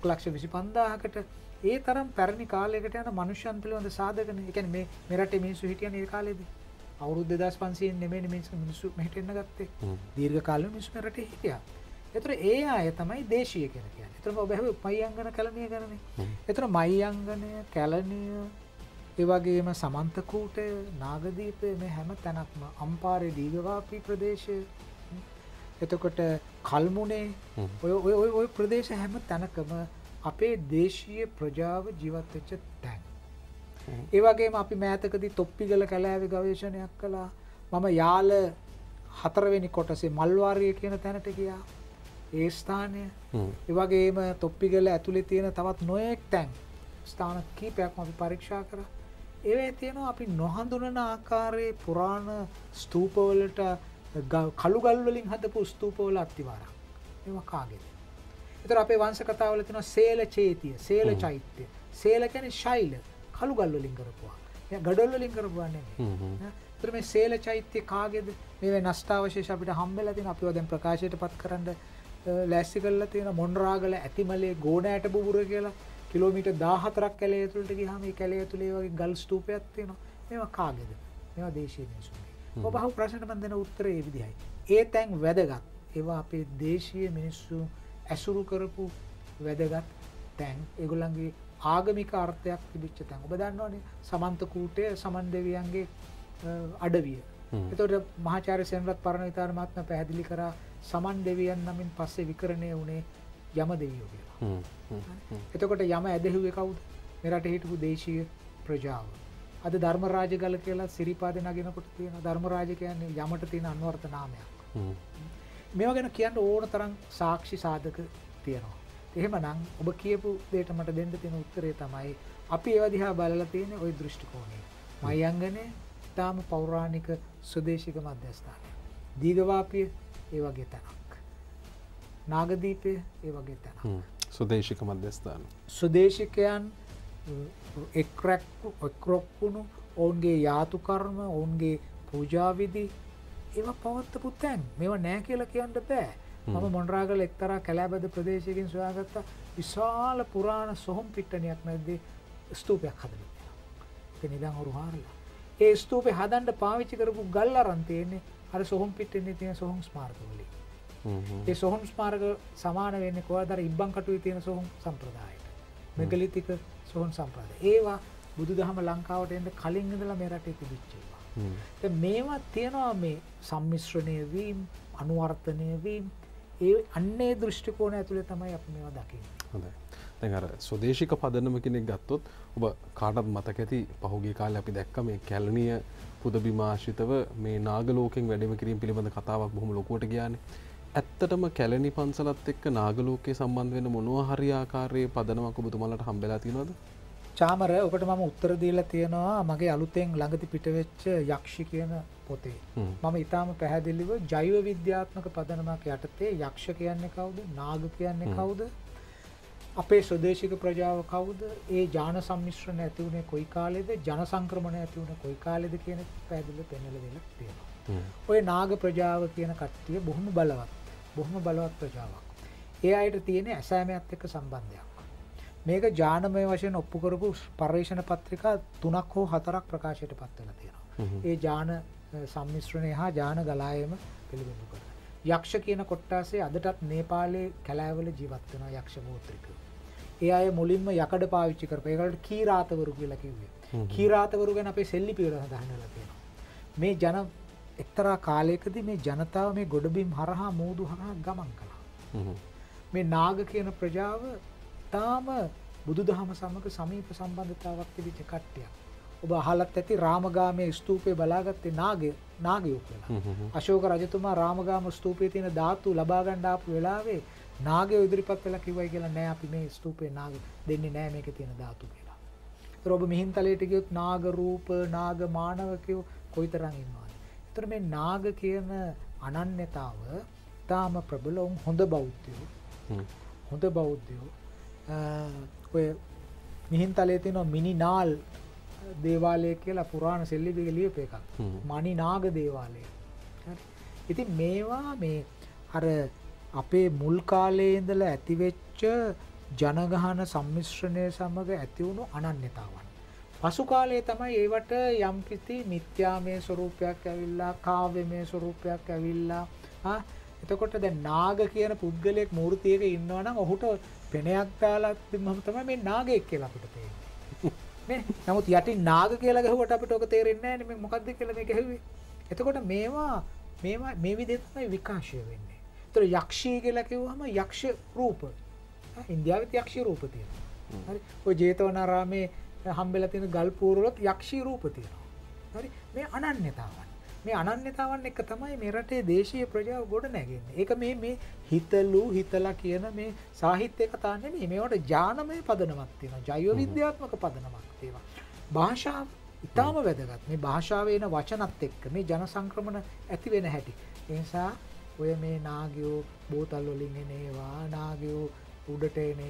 125000කට ඒ තරම් පැරණි කාලයකට යන මනුෂ්‍යයන් පිළිබඳ සාධකනේ. ඒ කියන්නේ මේ රටේ මිනිස්සු හිටියනේ ඒ කාලේදී. අවුරුදු 2500 නෙමෙයි මිනිස්සු මෙහෙට එන්න ගත්තේ. දීර්ඝ කාලෙම මිනිස්සු මේ රටේ හිටියා. ඒතර ඒ අය තමයි දේශීය කියලා කියන්නේ. ඒතර ඔබ හැම මහියංගන කැලණිය ගන්නනේ. ඒතර මහියංගනය, කැලණිය, ඒ වගේම සමන්තකූටය, නාගදීපය මේ හැම තැනක්ම අම්පාරේ දීඝවාපී ප්‍රදේශය, එතකොට කල්මුනේ ඔය ප්‍රදේශ හැම තැනකම අපේ දේශීය ප්‍රජාව ජීවත් වෙච්ච තැන්. ඒ වගේම අපි මෑතකදී තොප්පිගල කැලෑවේ ගවේෂණයක් කළා. මම යාල 4 වෙනි කොටසේ මල්වාරිය කියන තැනට ගියා. ඒ ස්ථානය. ඒ වගේම තොප්පිගල ඇතුලේ තියෙන තවත් නොයෙක් තැන් ස්ථාන කීපයක්ම අපි පරීක්ෂා කරා. ඒවේ තියෙනවා අපි නොහඳුනන ආකාරයේ පුරාණ ස්තූපවලට කළු ගල් වලින් හදපු ස්තූපවල අත්තිවාරම්. මේවා කාගේද? ඒතර අපේ වංශ කතාවල තියෙනවා සේල චේතිය, සේල චෛත්‍ය. සේල කියන්නේ ශෛල, කළු ගල් වලින් කරපුවා. මේ ගඩොල් වලින් කරපුවා නෙමෙයි. ඒතර මේ සේල චෛත්‍ය කාගේද? මේවේ නෂ්ටාවශේෂ අපිට හම්බෙලා තියෙනවා. අපිව දැන් ප්‍රකාශයටපත් කරන්න ලෑස්ති කරලා තියෙනවා. මොණරාගල ඇතිමලේ ගෝණෑට බුබුර කියලා කිලෝමීටර් 14ක් කැලේ ඇතුළට ගියාම මේ කැලේ ඇතුලේ වගේ ගල් ස්තූපයක් තියෙනවා. මේවා කාගේද? මේවා දේශීය මිනිස්සුන්ගේ. ඔබ අහපු ප්‍රශ්නට මම දෙන උත්තරේ මේ විදිහයි. ඒ තැන් වැදගත්. ඒවා අපේ දේශීය මිනිස්සු ඇසුරු කරපු වැදගත් තැන්. ඒගොල්ලන්ගේ ආගමික අර්ථයක් තිබිච්ච තැන්. ඔබ දන්නවනේ සමන්තකූටය සමන් දෙවියන්ගේ අඩවිය. ඒතකොට මහාචාර්ය සෙන්රත් පරණවිතාන මහත්මයා පැහැදිලි කරා සමන් දෙවියන් නමින් පස්සේ විකරණය වුණේ යම දෙවියෝ කියලා. එතකොට යම ඇදහිුවේ කවුද? මේ රටේ හිටපු දේශීය ප්‍රජාව. අද ධර්මරාජ ගල කියලා සිරිපාදේ නගිනකොට තියෙන ධර්මරාජ කියන්නේ යමට තියෙන අන්වර්ථ නාමයක්. මේවා ගැන කියන්න ඕන තරම් සාක්ෂි සාධක තියෙනවා. එහෙමනම් ඔබ කියපු දෙයට මට දෙන්න තියෙන උත්තරේ තමයි අපි ඒව දිහා බලලා තියෙන ওই දෘෂ්ටි කෝණය. මහියංගනේ තාම පෞරාණික සුදේශික මධ්‍යස්ථානය. දීඝවාපිය ඒ වගේ තැනක්. නාගදීපය ඒ වගේ තැනක්. සුදේශික මධ්‍යස්ථාන. සුදේශිකයන් එක්රොක්කුණු ඔවුන්ගේ යාතු කර්ම, ඔවුන්ගේ පූජා විධි ඒවා පවත්වපු තැන්. මේවා නෑ කියලා කියන්න බෑ. මම මොණරාගල එක්තරා කැලෑබද ප්‍රදේශයකින් සොයාගත්ත විශාල පුරාණ සොහොන් පිට්ටනියක් මැද්දේ ස්තූපයක් හදලා තියෙනවා. ඒක නිදන් හොරු හාරලා. ඒ ස්තූපේ හදන්න පාවිච්චි කරපු ගල් අරන් තියෙන්නේ අර සොහොන් පිට්ටනියේ තියෙන සොහොන් ස්මාරක වලින්. ඒ සොහොන් ස්මාරක සමාන වෙන්නේ කොහොමද අර ඉබ්බන් කටුවේ තියෙන සොහොන් සම්ප්‍රදායට. මෙගලිතික සොහොන් සම්ප්‍රදාය. ඒවා බුදුදහම ලංකාවට එන්න කලින් ඉඳලා මේ රටේ තිබිච්ච ඒවා. දැන් මේවා තියෙනවා මේ සම්මිශ්‍රණය වීම, අනුවර්තනය වීම. ඒ අන්නේ දෘෂ්ටි කෝණය ඇතුලේ තමයි අපි මේවා දකින්නේ. හොඳයි. දැන් අර ස්වදේශික පදනම කෙනෙක් ගත්තොත් ඔබ කාටත් මතක ඇති පහුගිය කාලේ අපි දැක්ක මේ කැලණිය පුදබිම ආශ්‍රිතව මේ නාගලෝකෙන් වැඩම කිරීම පිළිබඳ කතාවක් බොහොම ලොකුවට ගියානේ. ඇත්තටම කැලණි පන්සලත් එක්ක නාගලෝකයේ සම්බන්ධ වෙන මොනවා හරි ආකාරයේ පදනමක් ඔබතුමාලට හම්බෙලා තියෙනවද? චාමර ඔකට මම උත්තර දීලා තියෙනවා මගේ අලුතෙන් ළඟදි පිටවෙච්ච යක්ෂි කියන පොතේ. මම ඊටාම පැහැදිලිව ජෛව විද්‍යාත්මක පදනමක් යටතේ යක්ෂ කියන්නේ කවුද? නාග කියන්නේ කවුද? අපේ ස්වදේශික ප්‍රජාව කවුද? ඒ ජාන සම්මිශ්‍රණ ඇති වුණේ කොයි කාලෙද? ජන සංක්‍රමණය ඇති වුණේ කොයි කාලෙද කියන පැහැදිලිව පෙන්වලා දෙලා තියෙනවා. ඔය නාග ප්‍රජාව කියන කට්ටිය බොහොම බලවත් ප්‍රජාවක්. ඒ අයට තියෙන ඇසෑමයත් එක්ක සම්බන්ධයක්. මේක ජානමය වශයෙන් ඔප්පු කරපු පර්යේෂණ පත්‍රිකා 3ක් හෝ 4ක් ප්‍රකාශයට පත් වෙලා තියෙනවා. ඒ ජාන සම්මිශ්‍රණය හා ජාන ගලායම පිළිබඳව කරලා. යක්ෂ කියන කොට්ටාසේ අදටත් නේපාලයේ කැලෑවල ජීවත් වෙනවා යක්ෂ ගෝත්‍රිකයෝ. ඒ අය මුලින්ම යකඩ පාවිච්චි කරපු ඒකට කීරාතවරු කියලා කිව්වේ. කීරාතවරු ගැන අපේ සෙල්ලිපිවල සඳහන් වෙලා තියෙනවා. මේ ජන එක්තරා කාලයකදී මේ ජනතාව මේ ගොඩබිම් හරහා මූදු හරහා ගමන් කළා. මේ නාග කියන ප්‍රජාව තාම බුදුදහම සමග සමීප සම්බන්ධතාවක් තිබිච්ච කට්ටියක්. ඔබ අහලත් ඇති රාමගාමයේ ස්තූපේ බලාගත්තේ නාගයෝ කියලා. අශෝක රජතුමා රාමගාම ස්තූපයේ තියෙන ධාතු ලබා ගන්න ආපු වෙලාවේ නාගයෝ ඉදිරිපත් වෙලා කිව්වයි කියලා නෑ අපි මේ ස්තූපේ නාග දෙන්නේ නෑ මේකේ තියෙන ධාතු කියලා. ඒතර ඔබ මිහින්තලයට ගියොත් නාග රූප නාග මානවකයෝ කොයිතරම් ඉන්නවද? ඒතර මේ නාග කියන අනන්‍යතාව තාම ප්‍රබල හොඳ බෞද්ධයෝ ඔය මිහින්තලයේ තියෙන මිනිනාල් දේවාලය කියලා පුරාණ සෙල්ලිපික ලියපු එකක්. මණිනාග දේවාලය. හරි. ඉතින් මේවා මේ අර අපේ මුල් කාලයේ ඉඳලා ඇතිවෙච්ච ජනගහන සම්මිශ්‍රණය සමග ඇති වුණු අනන්‍යතාවන්. පසු කාලයේ තමයි ඒවට යම්කිසි මිත්‍යාමය ස්වරූපයක් ඇවිල්ලා කාව්‍යමය ස්වරූපයක් ඇවිල්ලා එතකොට දැන් නාග කියන පුද්ගලයෙක් මූර්තියක ඉන්නවා නම් ඔහුට පෙනයක් දාලා තිබ්බම තමයි මේ නාගයෙක් කියලා අපිට තේරෙන්නේ. නේ? නමුත් යටින් නාග කියලා ගහුවට අපිට ඔක තේරෙන්නේ නැහැ නේ මේ මොකද්ද කියලා මේ ගැහුවේ. එතකොට මේවා මේ විදිහට තමයි විකාශය වෙන්නේ. ඒතර යක්ෂී කියලා කිව්වම යක්ෂ රූප. ඉන්දියාවෙත් යක්ෂී රූප තියෙනවා. හරි. ඔය ජේතවනාරාමේ හම්බෙලා තියෙන ගල් පූරවලත් යක්ෂී රූප තියෙනවා. හරි. මේ අනන්‍යතාවන්. මේ අනන්‍යතාවන් එක තමයි මේ රටේ දේශීය ප්‍රජාව ගොඩ නැගෙන්නේ. ඒක මේ හිතලා කියන මේ සාහිත්‍ය කතා නෙමෙයි. මේවට ජානමය පදනමක් තියෙනවා. ජෛව විද්‍යාත්මක පදනමක් තියෙනවා. භාෂාව ඉතාම වැදගත්. මේ භාෂාවේ එන වචනත් එක්ක මේ ජන සංක්‍රමණ ඇති වෙන හැටි. ඒ නිසා ඔය මේ නාගයෝ බෝතල් වලින් එන ඒවා, නාගයෝ උඩට එන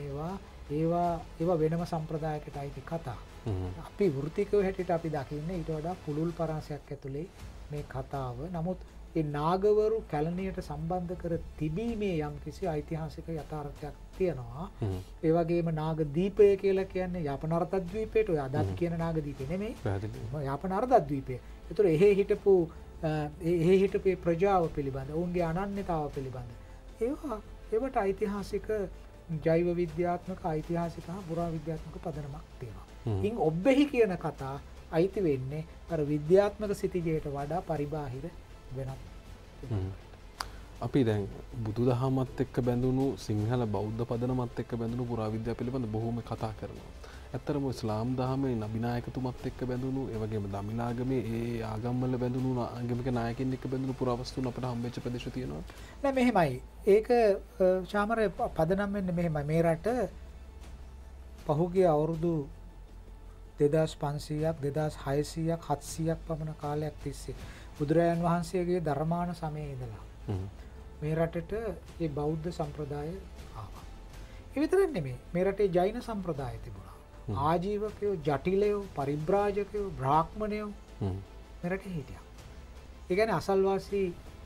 ඒවා වෙනම සම්ප්‍රදායකට අයිති කතා. අපි වෘත්තිකව හැටියට අපි දකින්නේ ඊට වඩා පුළුල් පරාසයක් ඇතුලේ මේ කතාව. නමුත් ඒ නාගවරු කැලණියට සම්බන්ධ කර තිබීමේ යම්කිසි ඓතිහාසික යථාර්ථයක් තියෙනවා. ඒ වගේම නාගදීපය කියලා කියන්නේ යාපනරත ද්වීපයට ඔය අදත් කියන නාගදීපේ නෙමෙයි. යාපනරත ද්වීපය. ඒතර එහෙ හිටපු ප්‍රජාව පිළිබඳ ඔවුන්ගේ අනන්‍යතාව පිළිබඳ ඒවට ඓතිහාසික ජෛව විද්‍යාත්මක ඓතිහාසික හා පුරා විද්‍යාත්මක පදනමක් තියෙනවා. ඉන් ඔබ්බෙහි කියන කතා අයිති වෙන්නේ අර විද්‍යාත්මක සිතිජයට වඩා පරිබාහිර වෙනත්. අපි දැන් බුදුදහමත් එක්ක බැඳුණු සිංහල බෞද්ධ පදනමත් එක්ක බැඳුණු පුරාවිද්‍යාව පිළිබඳ බොහොම කතා කරනවා. ඇත්තටම ඉස්ලාම් දහමේ නබිනායකතුමත් එක්ක බැඳුණු ඒ වගේම දමිලාගමේ ඒ ආගම්වල බැඳුණු ආගමික නායකයින් එක්ක බැඳුණු පුරාවස්තුන් අපට හම්බෙච්ච ප්‍රදේශ තියෙනවා. නෑ මෙහෙමයි. ඒක චාමර පදනම් වෙන්නේ මෙහෙමයි. මේ රට පහුගිය අවුරුදු 2500ක් 2600ක් 700ක් පමණ කාලයක් තිස්සේ බුදුරජාණන් වහන්සේගේ ධර්මාන සමයේ ඉඳලා මේ රටට මේ බෞද්ධ සම්ප්‍රදාය ආවා. ඒ විතරක් නෙමෙයි. මේ රටේ ජෛන සම්ප්‍රදාය තිබුණා. ආජීවකයෝ, ජටිලයෝ, පරිබ්‍රාජකයෝ, බ්‍රාහ්මණයෝ මේ රටේ හිටියා. ඒ කියන්නේ අසල්වාසී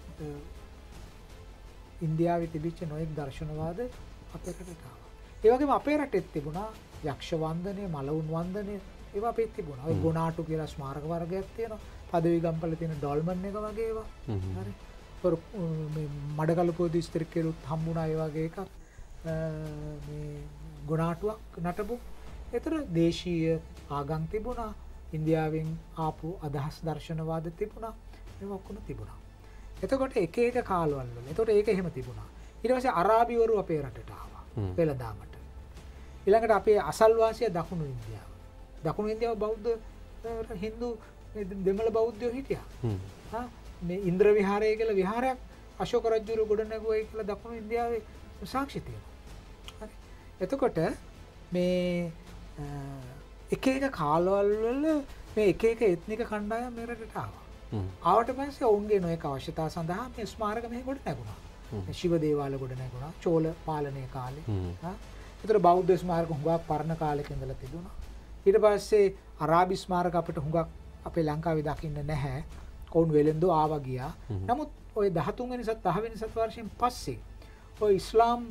ඉන්දියාවේ තිබිච්ච නොයෙක් දර්ශනවාද අපේ රටට ආවා. ඒ වගේම අපේ රටෙත් තිබුණා යක්ෂ වන්දනය, මලවුන් වන්දනය ඒවා අපේ තිබුණා. ඔය ගොනාටු කියලා ස්මාරක වර්ගයක් තියෙනවා. පදවි ගම්පල තියෙන ඩොල්මන් එක වගේ ඒවා. හරි. මේ මඩකලපුව දිස්ත්‍රික්කෙලුත් හම්බුණා ඒ වගේ එකක්. මේ ගොනාටුවක් නටපු. ඒතර දේශීය ආගම් තිබුණා. ඉන්දියාවෙන් ආපු අදහස් දර්ශනවාද තිබුණා. ඒවා ඔක්කොම තිබුණා. එතකොට එක එක කාලවල වල. එතකොට ඒක එහෙම තිබුණා. ඊට පස්සේ අරාබිවරු අපේ රටට ආවා. වෙළඳාමට. ඊළඟට අපේ අසල්වාසිය දකුණු ඉන්දියාව. දකුණු ඉන්දියාව බෞද්ධ හින්දු දෙමළ බෞද්ධයෝ හිටියා. මේ ඉන්ද්‍ර විහාරය කියලා විහාරයක් අශෝක රජුරු ගොඩ නැගුවයි කියලා දකුණු ඉන්දියාවේ සාක්ෂි තියෙනවා. හරි. එතකොට මේ එක එක කාලවල් වල මේ එක එක එත්නික කණ්ඩායම් මේ රටට ආවා. ආවට පස්සේ ඔවුන්ගේ නොයෙක් අවශ්‍යතා සඳහා මේ ස්මාරක මෙහි ගොඩ නැගුණා. ශිව දේවාල ගොඩ නැගුණා චෝල පාලනය කාලේ. ඒතර බෞද්ධ ස්මාරක හුඟක් පරණ කාලෙක ඉඳලා තිබුණා. ඊට පස්සේ අරාබි ස්මාරක අපිට හුඟක් අපේ ලංකාවේ දකින්න නැහැ. කවුන් වෙලෙන්දෝ ආවා ගියා. නමුත් ඔය 13 වෙනි සත් 10 වෙනි සත් වර්ෂයෙන් පස්සේ ඔය ඉස්ලාම්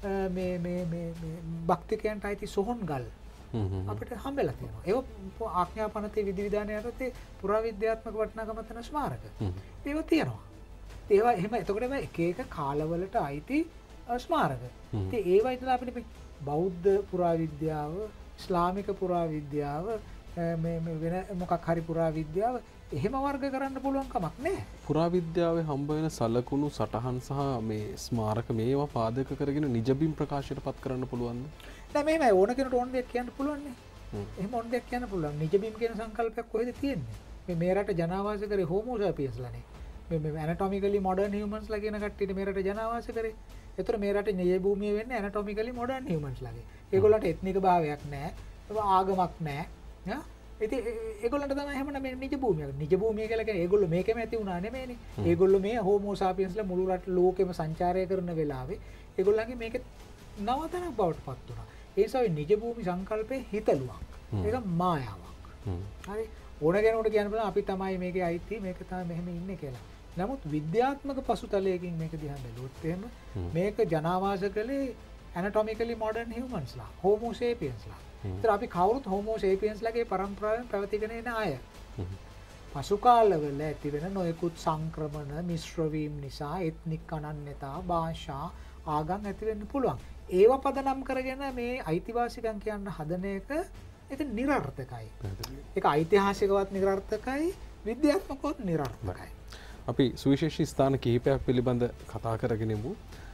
මේ භක්තිකයන්ට අයිති සොහොන් ගල් අපිට හම්බෙලා තියෙනවා. ඒක ආඥා පනතේ විධිවිධාන යටතේ පුරාවිද්‍යාත්මක වටිනාකමක් තියෙන ස්මාරක. ඒව තියෙනවා. ඒවා එහෙම එතකොට එක එක කාලවලට අයිති ස්මාරක. ඉතින් ඒවා ඉතලා අපිට බෞද්ධ පුරාවිද්‍යාව, ඉස්ලාමික පුරාවිද්‍යාව මේ වෙන මොකක් හරි පුරාවිද්‍යාව එහෙම වර්ග කරන්න පුළුවන් කමක් නැහැ. පුරාවිද්‍යාවේ හම්බ වෙන සලකුණු සටහන් සහ මේ ස්මාරක මේවා පාදක කරගෙන නිජබිම් ප්‍රකාශයට පත් කරන්න පුළුවන්ද? නෑ මෙහෙමයි ඕන කෙනෙකුට ඕන දෙයක් කියන්න පුළුවන් නේ. එහෙම ඕන දෙයක් කියන්න පුළුවන්. නිජබිම් කියන සංකල්පයක් කොහෙද තියෙන්නේ? මේ රට ජනාවාස කරේ හෝමෝ සැපියස්ලානේ. මේ ඇනටොමිකලි මොඩර්න් හියුමන්ස්ලා කියන කට්ටියට මේ රට ජනාවාස කරේ. ඒතර මේ රට නිය භූමිය වෙන්නේ ඇනටොමිකලි මොඩර්න් හියුමන්ස්ලාගේ. ඒගොල්ලන්ට එත්නික භාවයක් නැහැ. ආගමක් නැහැ. ඉතින් ඒගොල්ලන්ට තමයි එහෙම මේ නිජ භූමිය. නිජ භූමිය කියලා කියන්නේ ඒගොල්ලෝ මේකෙම ඇති වුණා නෙමෙයිනේ. ඒගොල්ලෝ මේ හෝමෝ සාපියන්ස්ලා මුළු රට ලෝකෙම සංචාරය කරන වෙලාවේ ඒගොල්ලන්ගේ මේක නවතනක් බවට පත් වුණා. ඒ නිසා නිජ භූමි සංකල්පේ හිතලුවක්. ඒක මායාවක්. හරි ඕන කෙනෙකුට කියන්න පුළුවන් අපි තමයි මේකේ අයිති මේක තමයි මෙහෙම ඉන්නේ කියලා. නමුත් විද්‍යාත්මක පසුතලයකින් මේක දිහා බැලුවොත් එහෙම මේක ජනාවාස කළේ ඇනටොමිකලි මොඩර්න් හියුමන්ස්ලා හෝමෝ සේපියන්ස්ලා. ඒතර අපි කවුරුත් හෝමෝ සේපියන්ස්ලාගේ පරම්පරාවෙන් පැවතීගෙන එන අය. පසු කාලවල ඇති වෙන නොයෙකුත් සංක්‍රමණ මිශ්‍ර වීම නිසා එත්නික් අනන්‍යතා භාෂා ආගම් ඇති වෙන්න පුළුවන්. ඒව පදනම් කරගෙන මේ අයිතිවාසිකම් කියන්න හදන එක ඒක නිරර්ථකයි. ඒක ඓතිහාසිකවත් නිරර්ථකයි විද්‍යාත්මකවත් නිරර්ථකයි. අපි සුවිශේෂී ස්ථාන කිහිපයක් පිළිබඳ කතා කරගෙන ඉමු.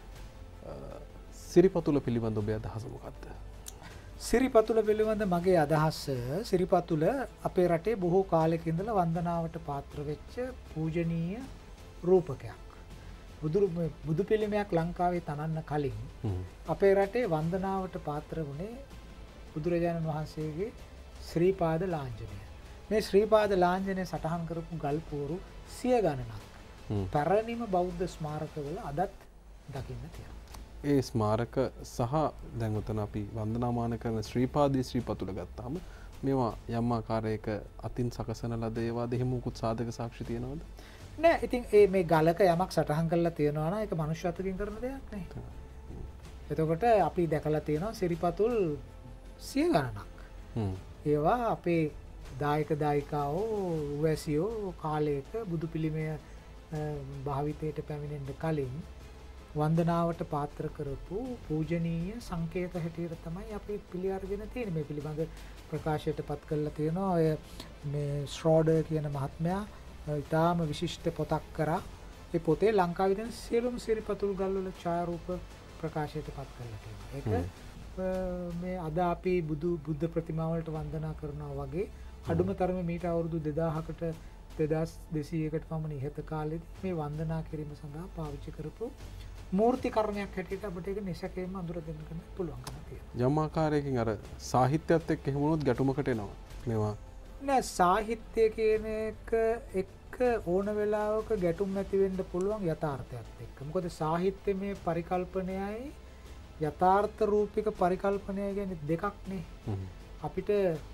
සිරිපතුල පිළිබඳ ඔබේ අදහස මොකක්ද? සිරිපතුල පිළිබඳ මගේ අදහස සිරිපතුල අපේ රටේ බොහෝ කාලයක ඉඳලා වන්දනාවට පාත්‍ර වෙච්ච පූජනීය රූපකයක්. බුදු පිළිමයක් ලංකාවේ තනන්න කලින් අපේ රටේ වන්දනාවට පාත්‍ර වුණේ බුදුරජාණන් වහන්සේගේ ශ්‍රීපාද ලාංඡනය. මේ ශ්‍රීපාද ලාංඡනය සටහන් කරපු ගල්පෝරු 100 ගණනක් පැරණිම බෞද්ධ ස්මාරකවල අදත් දකින්න තියෙනවා. ඒ ස්මාරක සහ දැන් උතන අපි වන්දනාමාන කරන ශ්‍රීපාදී ශ්‍රීපතුල ගත්තාම මේවා යම් ආකාරයක අතින් සකසන ලද ඒවාද එහෙම උකුත් සාධක සාක්ෂි තියෙනවද? නෑ. ඉතින් මේ ගලක යමක් සටහන් කරලා තියෙනවා නම් ඒක මනුෂ්‍ය අතකින් කරන දෙයක් නේ. එතකොට අපි දැකලා තියෙනවා සිරිපතුල් 100 ගණනක්. ඒවා අපේ දායක දායිකාවෝ උවැසියෝ කාලයක බුදු පිළිමය භාවිතයට පැමිණෙන්න කලින් වන්දනාවට පාත්‍ර කරපු පූජනීය සංකේත හැටියට තමයි අපි පිළි අරගෙන තියෙන්නේ. මේ පිළිබඳ ප්‍රකාශයට පත් කරලා තියෙනවා. ඔය මේ ශ්‍රෝඩර් කියන මහත්මයා ඉතාම විශිෂ්ට පොතක් කරා. ඒ පොතේ ලංකාවේ තියෙන සියලුම සිරිපතුල් ගල්වල ඡායාරූප ප්‍රකාශයට පත් කරලා තියෙනවා. ඒක මේ අද අපි බුද්ධ ප්‍රතිමා වලට වන්දනා කරනවා වගේ අඩුම තරමේ මීට අවුරුදු 2000කට 2200කට පමණ ඉහත කාලෙදී මේ වන්දනා කිරීම සඳහා පාවිච්චි කරපු මූර්ති කර්මයක් හැටියට අපිට ඒක නිසකයෙන්ම අඳුර දෙන්න පුළුවන්කම තියෙනවා. යම් ආකාරයකින් අර සාහිත්‍යයත් එක්ක එහෙම වුණොත් ගැටුමකට එනවා. මේවා නෑ සාහිත්‍ය කියන එක ඕන වෙලාවක ගැටුම් ඇති වෙන්න පුළුවන් යථාර්ථයත් එක්ක. මොකද සාහිත්‍යමය පරිකල්පනයයි යථාර්ථ රූපික පරිකල්පනය කියන්නේ දෙකක් නේ. අපිට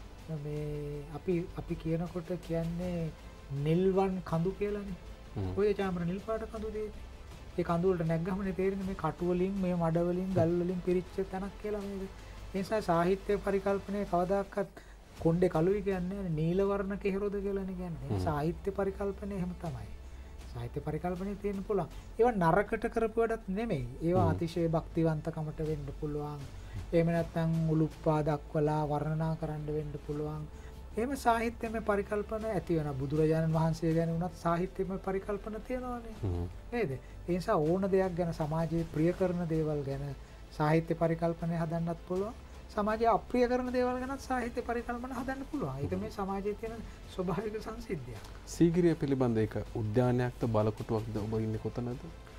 මේ අපි කියනකොට කියන්නේ නිල්වන් කඳු කියලානේ. ඔය චාමර නිල් පාට කඳු දෙන්නේ. ඒ කඳු වලට නැග්ගමනේ තේරෙන්නේ මේ කටු වලින් මේ මඩ වලින් ගල් වලින් පිරිච්ච තැනක් කියලා මේක. ඒ නිසා සාහිත්‍ය පරිකල්පනයේ කවදාකවත් කොණ්ඩේ කළුයි කියන්නේ නීල වර්ණ කෙහෙරොද කියලානේ කියන්නේ. සාහිත්‍ය පරිකල්පනය එහෙම තමයි. සාහිත්‍ය පරිකල්පනයේ තියෙන්න පුළුවන්. ඒවා නරකට කරපු වැඩක් නෙමෙයි. ඒවා අතිශය භක්තිවන්තකමට වෙන්න පුළුවන්. එහෙම නැත්නම් උලුප්පා දක්වලා වර්ණනා කරන්න වෙන්න පුළුවන්. එහෙම සාහිත්‍යමය පරිකල්පන ඇති වෙනවා. බුදුරජාණන් වහන්සේ ගැන වුණත් සාහිත්‍යමය පරිකල්පන තියෙනවානේ. නේද? ඒ නිසා ඕන දෙයක් ගැන සමාජයේ ප්‍රිය කරන දේවල් ගැන සාහිත්‍ය පරිකල්පනය හදන්නත් පුළුවන්. සමාජයේ අප්‍රිය කරන දේවල් ගැනත් සාහිත්‍ය පරිකල්පන හදන්න පුළුවන්. ඒක මේ සමාජයේ තියෙන ස්වභාවික සංසිද්ධියක්. සීගිරිය පිළිබඳ එක උද්‍යානයක්ද බලකොටුවක්ද ඔබ ඉන්නේ කොතනද?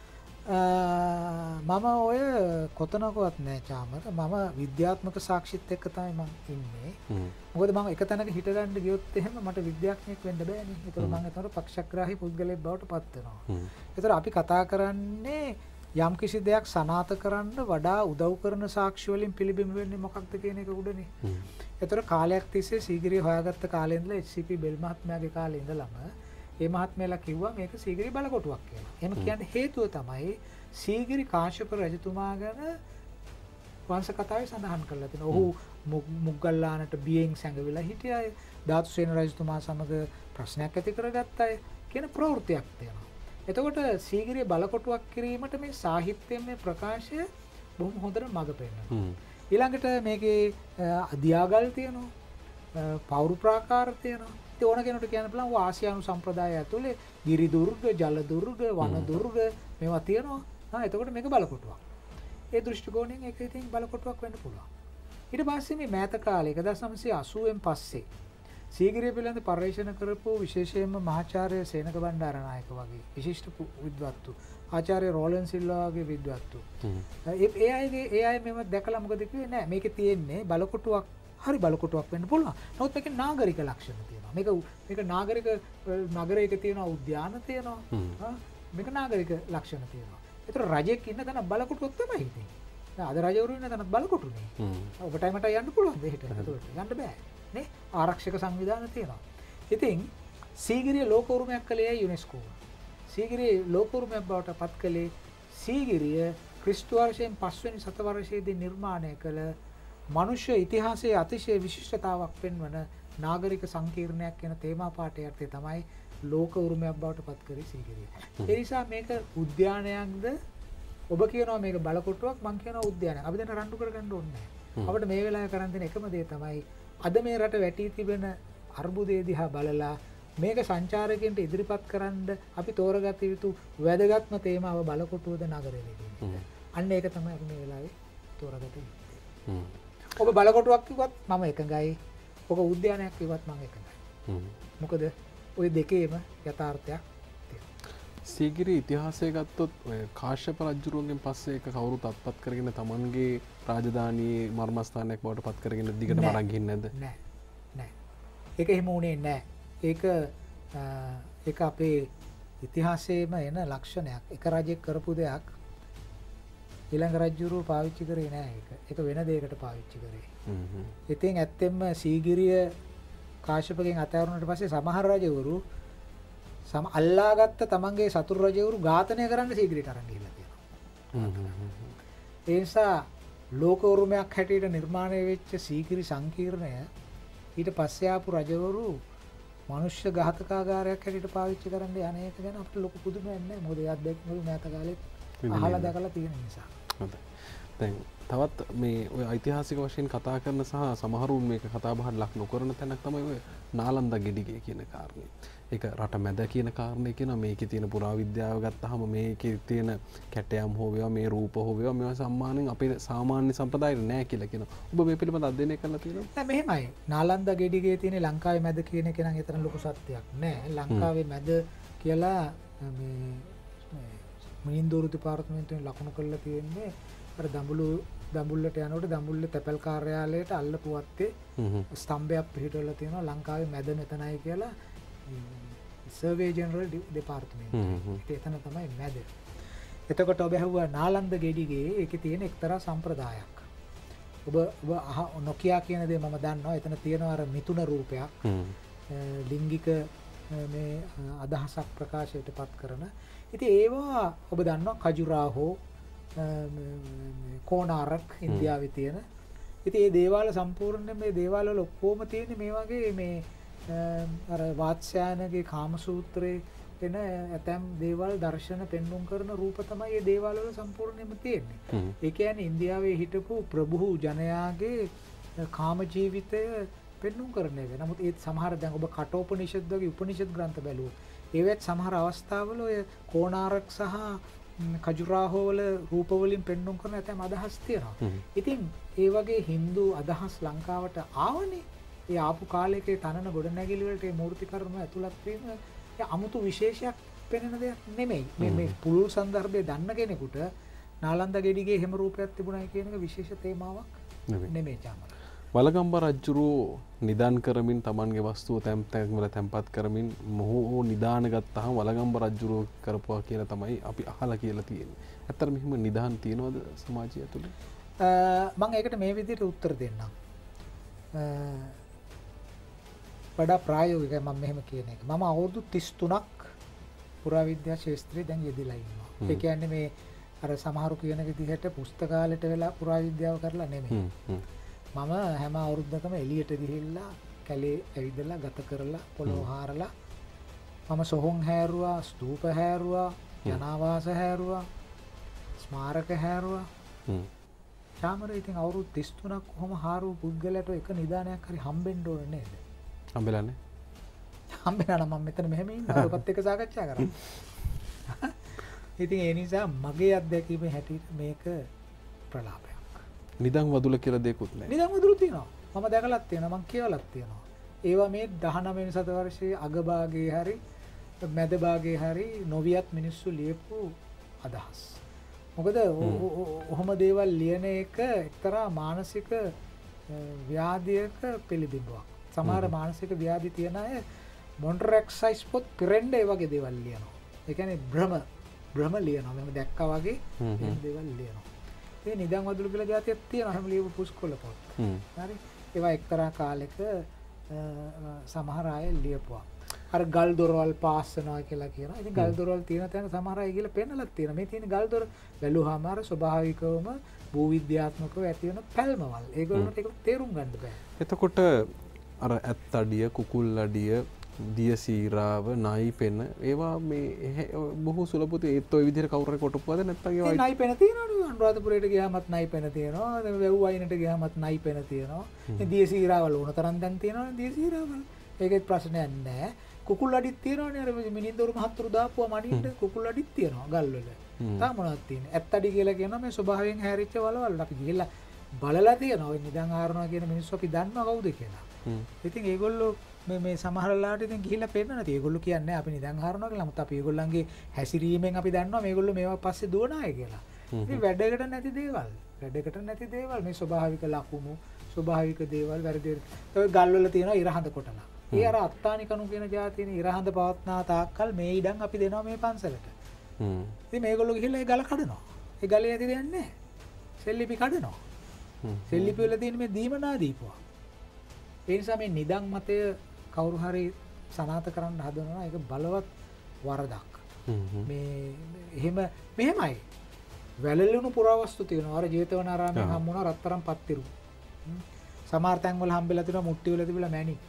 මම ඔය කොතනකවත් නෑ චාමර මම විද්‍යාත්මක සාක්ෂිත් එක්ක තමයි මම ඉන්නේ. මොකද මම එක තැනක හිටගන්න ගියොත් එහෙම මට විද්‍යාඥයෙක් වෙන්න බෑනේ. ඒතර මම ඒතර පක්ෂග්‍රාහී පුද්ගලයෙක් බවට පත් වෙනවා. ඒතර අපි කතා කරන්නේ යම් කිසි දෙයක් සනාථ කරන්න වඩා උදව් කරන සාක්ෂි වලින් පිළිබිඹ වෙන්නේ මොකක්ද කියන එක උඩනේ. ඒතර කාලයක් තිස්සේ සීගිරිය හොයාගත්ත කාලේ ඉඳලා HCP බෙල් මහත්මයාගේ කාලේ ඉඳලම ඒ මහත්මයාලා කිව්වා මේක සීගිරි බලකොටුවක් කියලා. එහෙම කියන්න හේතුව තමයි සීගිරි කාශ්‍යප රජතුමා ගැන වංශ කතාවේ සඳහන් කරලා තියෙනවා. ඔහු මුගල්ලානට බියෙන් සැඟවිලා හිටිය අය, ධාතුසේන රජතුමා සමග ප්‍රශ්නයක් ඇති කරගත්ත අය කියන ප්‍රවෘත්තියක් තියෙනවා. එතකොට සීගිරිය බලකොටුවක් කිරීමට මේ සාහිත්‍යයේ ප්‍රකාශය බොහොම හොඳට මඟ පෙන්නනවා. ඊළඟට මේකේ අධ්‍යාගල් තියෙනවා, පෞරු ප්‍රාකාර තියෙනවා. ඉතින් ඕන කෙනෙකුට කියන්න පුළුවන් ආසියානු සම්ප්‍රදාය ඇතුලේ ගිරි දුර්ග, ජල දුර්ග, වන දුර්ග මේවා තියෙනවා. එතකොට මේක බලකොටුවක්. ඒ දෘෂ්ටි කෝණයෙන් ඒක ඉතින් බලකොටුවක් වෙන්න පුළුවන්. ඊට පස්සේ මේ මෑත කාලේ 1980න් පස්සේ සීගිරිය පිළිබඳ පර්යේෂණ කරපු විශේෂයෙන්ම මහාචාර්ය සේනක බණ්ඩාරනායක වගේ විශිෂ්ට විද්වත්තු, ආචාර්ය රෝලන් සිල්වා වගේ විද්වත්තු. ඒ අය මේව දැකලා මොකද කිව්වේ නෑ මේකේ තියෙන්නේ බලකොටුවක් හරි බලකොටුවක් වෙන්න පුළුවන්. නමුත් මේකේ නාගරික ලක්ෂණ තියෙනවා. මේක නාගරික නගරයක තියෙන උද්‍යාන තියෙනවා. මේක නාගරික ලක්ෂණ තියෙනවා. ඒතර රජෙක් ඉන්න තැන බලකොටුවක් තමයි ඉතින්. දැන් අද රජවරු ඉන්න තැනත් බලකොටුනේ. ඔබටයි මට යන්න පුළුවන් දෙහෙට. ඒකට යන්න බෑ. නේ? ආරක්ෂක සංවිධාන තියෙනවා. ඉතින් සීගිරිය ලෝක උරුමයක් කළේ යුනෙස්කෝ. සීගිරිය ලෝක උරුමයක් බවට පත් කළේ සීගිරිය ක්‍රිස්තු වර්ෂයෙන් 5 වෙනි සතවර්ෂයේදී නිර්මාණය කළ මනුෂ්‍ය ඉතිහාසයේ අතිශය විශිෂ්ටතාවක් පෙන්වන නාගරික සංකීර්ණයක් කියන තේමා පාඨය යටතේ තමයි ලෝක උරුමයක් බවට පත් කරේ සීගිරිය. ඒ නිසා මේක උද්‍යානයක්ද ඔබ කියනවා මේක බලකොටුවක් මං කියනවා උද්‍යානයක්. අපි දැන් රණ්ඩු කරගන්න ඕනේ නැහැ. අපිට මේ වෙලාවේ කරන් තියෙන එකම දේ තමයි අද මේ රට වැටී තිබෙන අර්බුදයේ දිහා බලලා මේක සංචාරකයන්ට ඉදිරිපත් කරන්න අපි තෝරගත යුතු වැදගත්ම තේමාව බලකොටුවද නගරයේද කියන්නේ. අන්න ඒක තමයි අපි මේ වෙලාවේ තෝරගත යුත්තේ. ඔබ බලකොටුවක් කිව්වත් මම එකඟයි. ඔබ උද්‍යානයක් කිව්වත් මම එකඟයි. මොකද ওই දෙකේම යථාර්ථයක් තියෙනවා. සීගිරි ඉතිහාසය ගත්තොත් ඔය කාශ්‍යප රජුරුවන්ගෙන් පස්සේ ඒක කවුරුත් අත්පත් කරගෙන තමන්ගේ රාජධානියේ මර්මස්ථානයක් බවට පත් කරගෙන දිගට මරන් ගිහින් නැද්ද? නෑ. ඒක එහෙම උනේ නෑ. ඒක අපේ ඉතිහාසයේම එන ලක්ෂණයක්. එක රජෙක් කරපු දෙයක් ඊළඟ රජුරුව පාවිච්චි කරේ නෑ ඒක. ඒක වෙන දෙයකට පාවිච්චි කරේ. ඉතින් ඇත්තෙන්ම සීගිරිය කාශ්‍යපගෙන් අතහැරුණාට පස්සේ සමහර රජවරු අල්ලාගත්ත තමන්ගේ සතුරු රජවරු ඝාතනය කරන්න සීගිරියට අරන් ගිහිල්ලා තියෙනවා. ඒ නිසා ලෝක උරුමයක් හැටියට නිර්මාණය වෙච්ච සීගිරි සංකීර්ණය ඊට පස්සේ ආපු රජවරු මනුෂ්‍ය ඝාතකාගාරයක් හැටියට පාවිච්චි කරන්න යන එක ගැන අපිට ලොකු පුදුමයක් නැහැ. මොකද ඒ අත්දැකීම් මෑත කාලෙත් අහලා දැකලා තියෙන නිසා. හොඳයි. දැන් තවත් මේ ඔය ඓතිහාසික වශයෙන් කතා කරන සහ සමහරුන් මේක කතා බහට ලක් නොකරන තැනක් තමයි ඔය නාලන්දා ගෙඩිගේ කියන කාරණේ. ඒක රට මැද කියන කාරණේ කියන මේකේ තියෙන පුරාවිද්‍යාව ගත්තාම මේකේ තියෙන කැටයම් හෝ වේවා මේ රූප හෝ වේවා මේවා සම්මානෙන් අපේ සාමාන්‍ය සම්ප්‍රදායෙ නෑ කියලා කියනවා. ඔබ මේ පිළිබඳව අධ්‍යයනය කරලා තියෙනවද? නෑ මෙහෙමයි. නාලන්දා ගෙඩිගේ තියෙන ලංකාවේ මැද කියන එක නම් එතරම් ලොකු සත්‍යයක් නෑ. ලංකාවේ මැද කියලා මේ මිනින්දෝරු දෙපාර්තමේන්තුවෙන් ලකුණු කරලා තියෙන්නේ අර දඹුල්ලට යනකොට දඹුල්ලේ තැපැල් කාර්යාලයට අල්ලපු වත්තේ ස්තම්භයක් පිහිටවලා තියෙනවා ලංකාවේ මැද මෙතනයි කියලා සර්වේ ජෙනරල් දෙපාර්තමේන්තුව. එතන තමයි මැද. එතකොට ඔබ ඇහුවා නාලන්ද ගෙඩිගේ ඒකේ තියෙන එක්තරා සම්ප්‍රදායක්. ඔබ නොකියා කියන දේ මම දන්නවා. එතන තියෙනවා අර මිතුන රූපයක්. ලිංගික මේ අදහසක් ප්‍රකාශයට පත් කරන. ඉතින් ඒවා ඔබ දන්නවා කජුරාහෝ කෝනාරක් ඉන්දියාවේ තියෙන. ඉතින් මේ දේවාල සම්පූර්ණයෙන් මේ දේවාල වල ඔක්කොම තියෙන්නේ මේ වගේ මේ අර වාත්ස්‍යායනගේ කාමසූත්‍රයේ එන ඇතැම් දේවල් දර්ශන පෙන්වුම් කරන රූප තමයි මේ දේවාල වල සම්පූර්ණයෙන්ම තියෙන්නේ. ඒ කියන්නේ ඉන්දියාවේ හිටපු ප්‍රභූ ජනයාගේ කාම ජීවිතය පෙන්වුම් කරන එක. නමුත් ඒ සමහර දැන් ඔබ කටෝපනිෂද් වගේ උපනිෂද් ග්‍රන්ථ බැලුවොත් ඒවත් සමහර අවස්ථාවල ඔය කෝනාරක් සහ කජුරාහෝ වල රූප වලින් පෙන්වුම් කරන ඇතැම් අදහස් තියෙනවා. ඉතින් ඒ වගේ Hindu අදහස් ලංකාවට ආවනේ. ඒ ආපු කාලයකේ තනන ගොඩනැගිලි වලට මේ මූර්ති කර්ම ඇතුළත් වීම අමුතු විශේෂයක් පෙනෙන දෙයක් නෙමෙයි. මේ පුළුල් සන්දර්භයේ දන්න කෙනෙකුට නාලන්ද ගෙඩිගේ හැම රූපයක් තිබුණයි කියන එක විශේෂ තේමාවක් නෙමෙයි චාමර. වලගම්බ රජුරෝ නිදාන් කරමින් තමන්ගේ වස්තුව තැන් වල තැන්පත් කරමින් මොහු නිදාන ගත්තාම වලගම්බ රජුරෝ කරපුවා කියලා තමයි අපි අහලා කියලා තියෙන්නේ. ඇත්තටම මෙහිම නිදාන් තියනවද සමාජය ඇතුලේ? මම ඒකට මේ විදිහට උත්තර දෙන්නම්. වඩා ප්‍රායෝගිකයි මම මෙහෙම කියන එක. මම අවුරුදු 33ක් පුරාවිද්‍යා ශාස්ත්‍රයේ දැන් යෙදලා ඉන්නවා. ඒ කියන්නේ මේ අර සමහරු කියන විදිහට පුස්තකාලයට වෙලා පුරාවිද්‍යාව කරලා නෙමෙයි. මම හැම අවුරුද්දකම එළියට ගිහිල්ලා කැලේ ඇවිදලා ගත කරලා පොළොව හාරලා මම සොහොන් හැරුවා, ස්තූප හැරුවා, ජනාවාස හැරුවා, ස්මාරක හැරුවා. චාමර ඉතින් අවුරුදු 33ක් කොහොම හාරු පුද්ගලයාට එක නිදානයක් හරි හම්බෙන්න ඕනේ නේද? හම්බෙලානේ. හම්බෙලා නම් මම මෙතන මෙහෙම ඉන්නවා ඔකත් එක්ක සාකච්ඡා කරමු. ඉතින් ඒ නිසා මගේ අත්දැකීමේ හැටියට මේක ප්‍රලාපයක්. නිදන් වදුල කියලා දෙයක්වත් නැහැ. නිදන් වදුල තියෙනවා. මම දැකලත් තියෙනවා, මම කියවලත් තියෙනවා. ඒවා මේ 19 වෙනි සතවර්ෂයේ අගභාගයේ හරි මැද භාගයේ හරි නොවියත් මිනිස්සු ලියපු අදහස්. මොකද ඔහොම දේවල් ලියන එක එක්තරා මානසික ව්‍යාධියක පිළිබිඹුවක්. සමහර මානසික ව්‍යාධි තියන අය මොන්ටරෙක්සයිස් පොත් පිරෙන්න ඒ වගේ දේවල් ලියනවා. ඒ කියන්නේ භ්‍රම ලියනවා. මම දැක්කා වගේ මේ දේවල් ලියනවා. ඒ නිදන් වදුළු කියලා જાතියක් තියෙනවා. හැම ලියපු පුස්කොළ පොත්. හරි. ඒවා එක්තරා කාලෙක සමහර අය ලියපුවා. අර ගල් දොරවල් පාස් වෙනවා කියලා කියනවා. ඉතින් ගල් දොරවල් තියෙන තැන සමහර අය ගිහලා පෙන්නලත් තියෙනවා. මේ තියෙන ගල් දොර බැලුවාම අර ස්වභාවිකවම භූවිද්‍යාත්මකව ඇති වෙන පැල්මවල්. ඒගොල්ලන්ට ඒක තේරුම් ගන්න බෑ. එතකොට අර ඇත් අඩිය, කුකුල් අඩිය, දිය සීරාව, නයි පෙන ඒවා මේ බොහෝ සුලභව ඒත් ඔය විදිහට කවුරු හරි කොටපුවාද නැත්නම් ඒවා නයි පෙන තියෙනවනේ. අනුරාධපුරයට ගියාමත් නයි පෙන තියෙනවා. වැව් වයින්ට ගියාමත් නයි පෙන තියෙනවා. මේ දිය සීරාවල ඕන තරම් දැන් තියෙනවනේ දිය සීරාවල. ඒකෙත් ප්‍රශ්නයක් නැහැ. කුකුල් අඩිත් තියෙනවනේ. අර මිනින්දොරු මහත්තුරු දාපුවා මනින්න කුකුල් අඩිත් තියෙනවා ගල්වල. තාම මොනවද තියෙන්නේ? ඇත් අඩි කියලා කියනවා මේ ස්වභාවයෙන් හැරිච්ච වලවල්. අපි ගිහිල්ලා බලලා තියෙනවා. ඔය නිදන් ආරනවා කියන මිනිස්සු අපි දන්නවා කවුද කියලා. ඉතින් ඒගොල්ලෝ මේ සමහරලාට ඉතින් ගිහිල්ලා පෙන්නන නැති. ඒගොල්ලෝ කියන්නේ අපි නිදන් හරනවා කියලා. නමුත් අපි ඒගොල්ලන්ගේ හැසිරීමෙන් අපි දන්නවා මේගොල්ලෝ මේවා පස්සේ දුවන අය කියලා. ඉතින් වැඩකට නැති දේවල්. වැඩකට නැති දේවල් මේ ස්වභාවික ලකුණු, ස්වභාවික දේවල් වැරදි. ඒ ගල්වල තියෙනවා ඉරහඳ කොටලා. ඒ අර අත්තානි කණු කියන જાතියනේ ඉරහඳ පවත්නා තාක්කල් මේ ඉඩම් අපි දෙනවා මේ පන්සලට. ඉතින් මේගොල්ලෝ ගිහිල්ලා ඒ ගල කඩනවා. ඒ ගලේ ඇති දෙයක් නැහැ. සෙල්ලිපි කඩනවා. සෙල්ලිපි වල තියෙන මේ දීමනා දීපුවා. ඒ නිසා මේ නිදන් මතය කවුරු හරි සනාථ කරන්න හදනවා ඒක බලවත් වරදක්. මේ මෙහෙමයි. වැළලුණු පුරාවස්තු තියෙනවා. අර ජේතවනාරාමයෙන් හම්බ වුණා රත්තරන් පත්තිරු. සමහර තැන් වල හම්බෙලා තියෙනවා මුට්ටි වල තිබිලා මැණික්.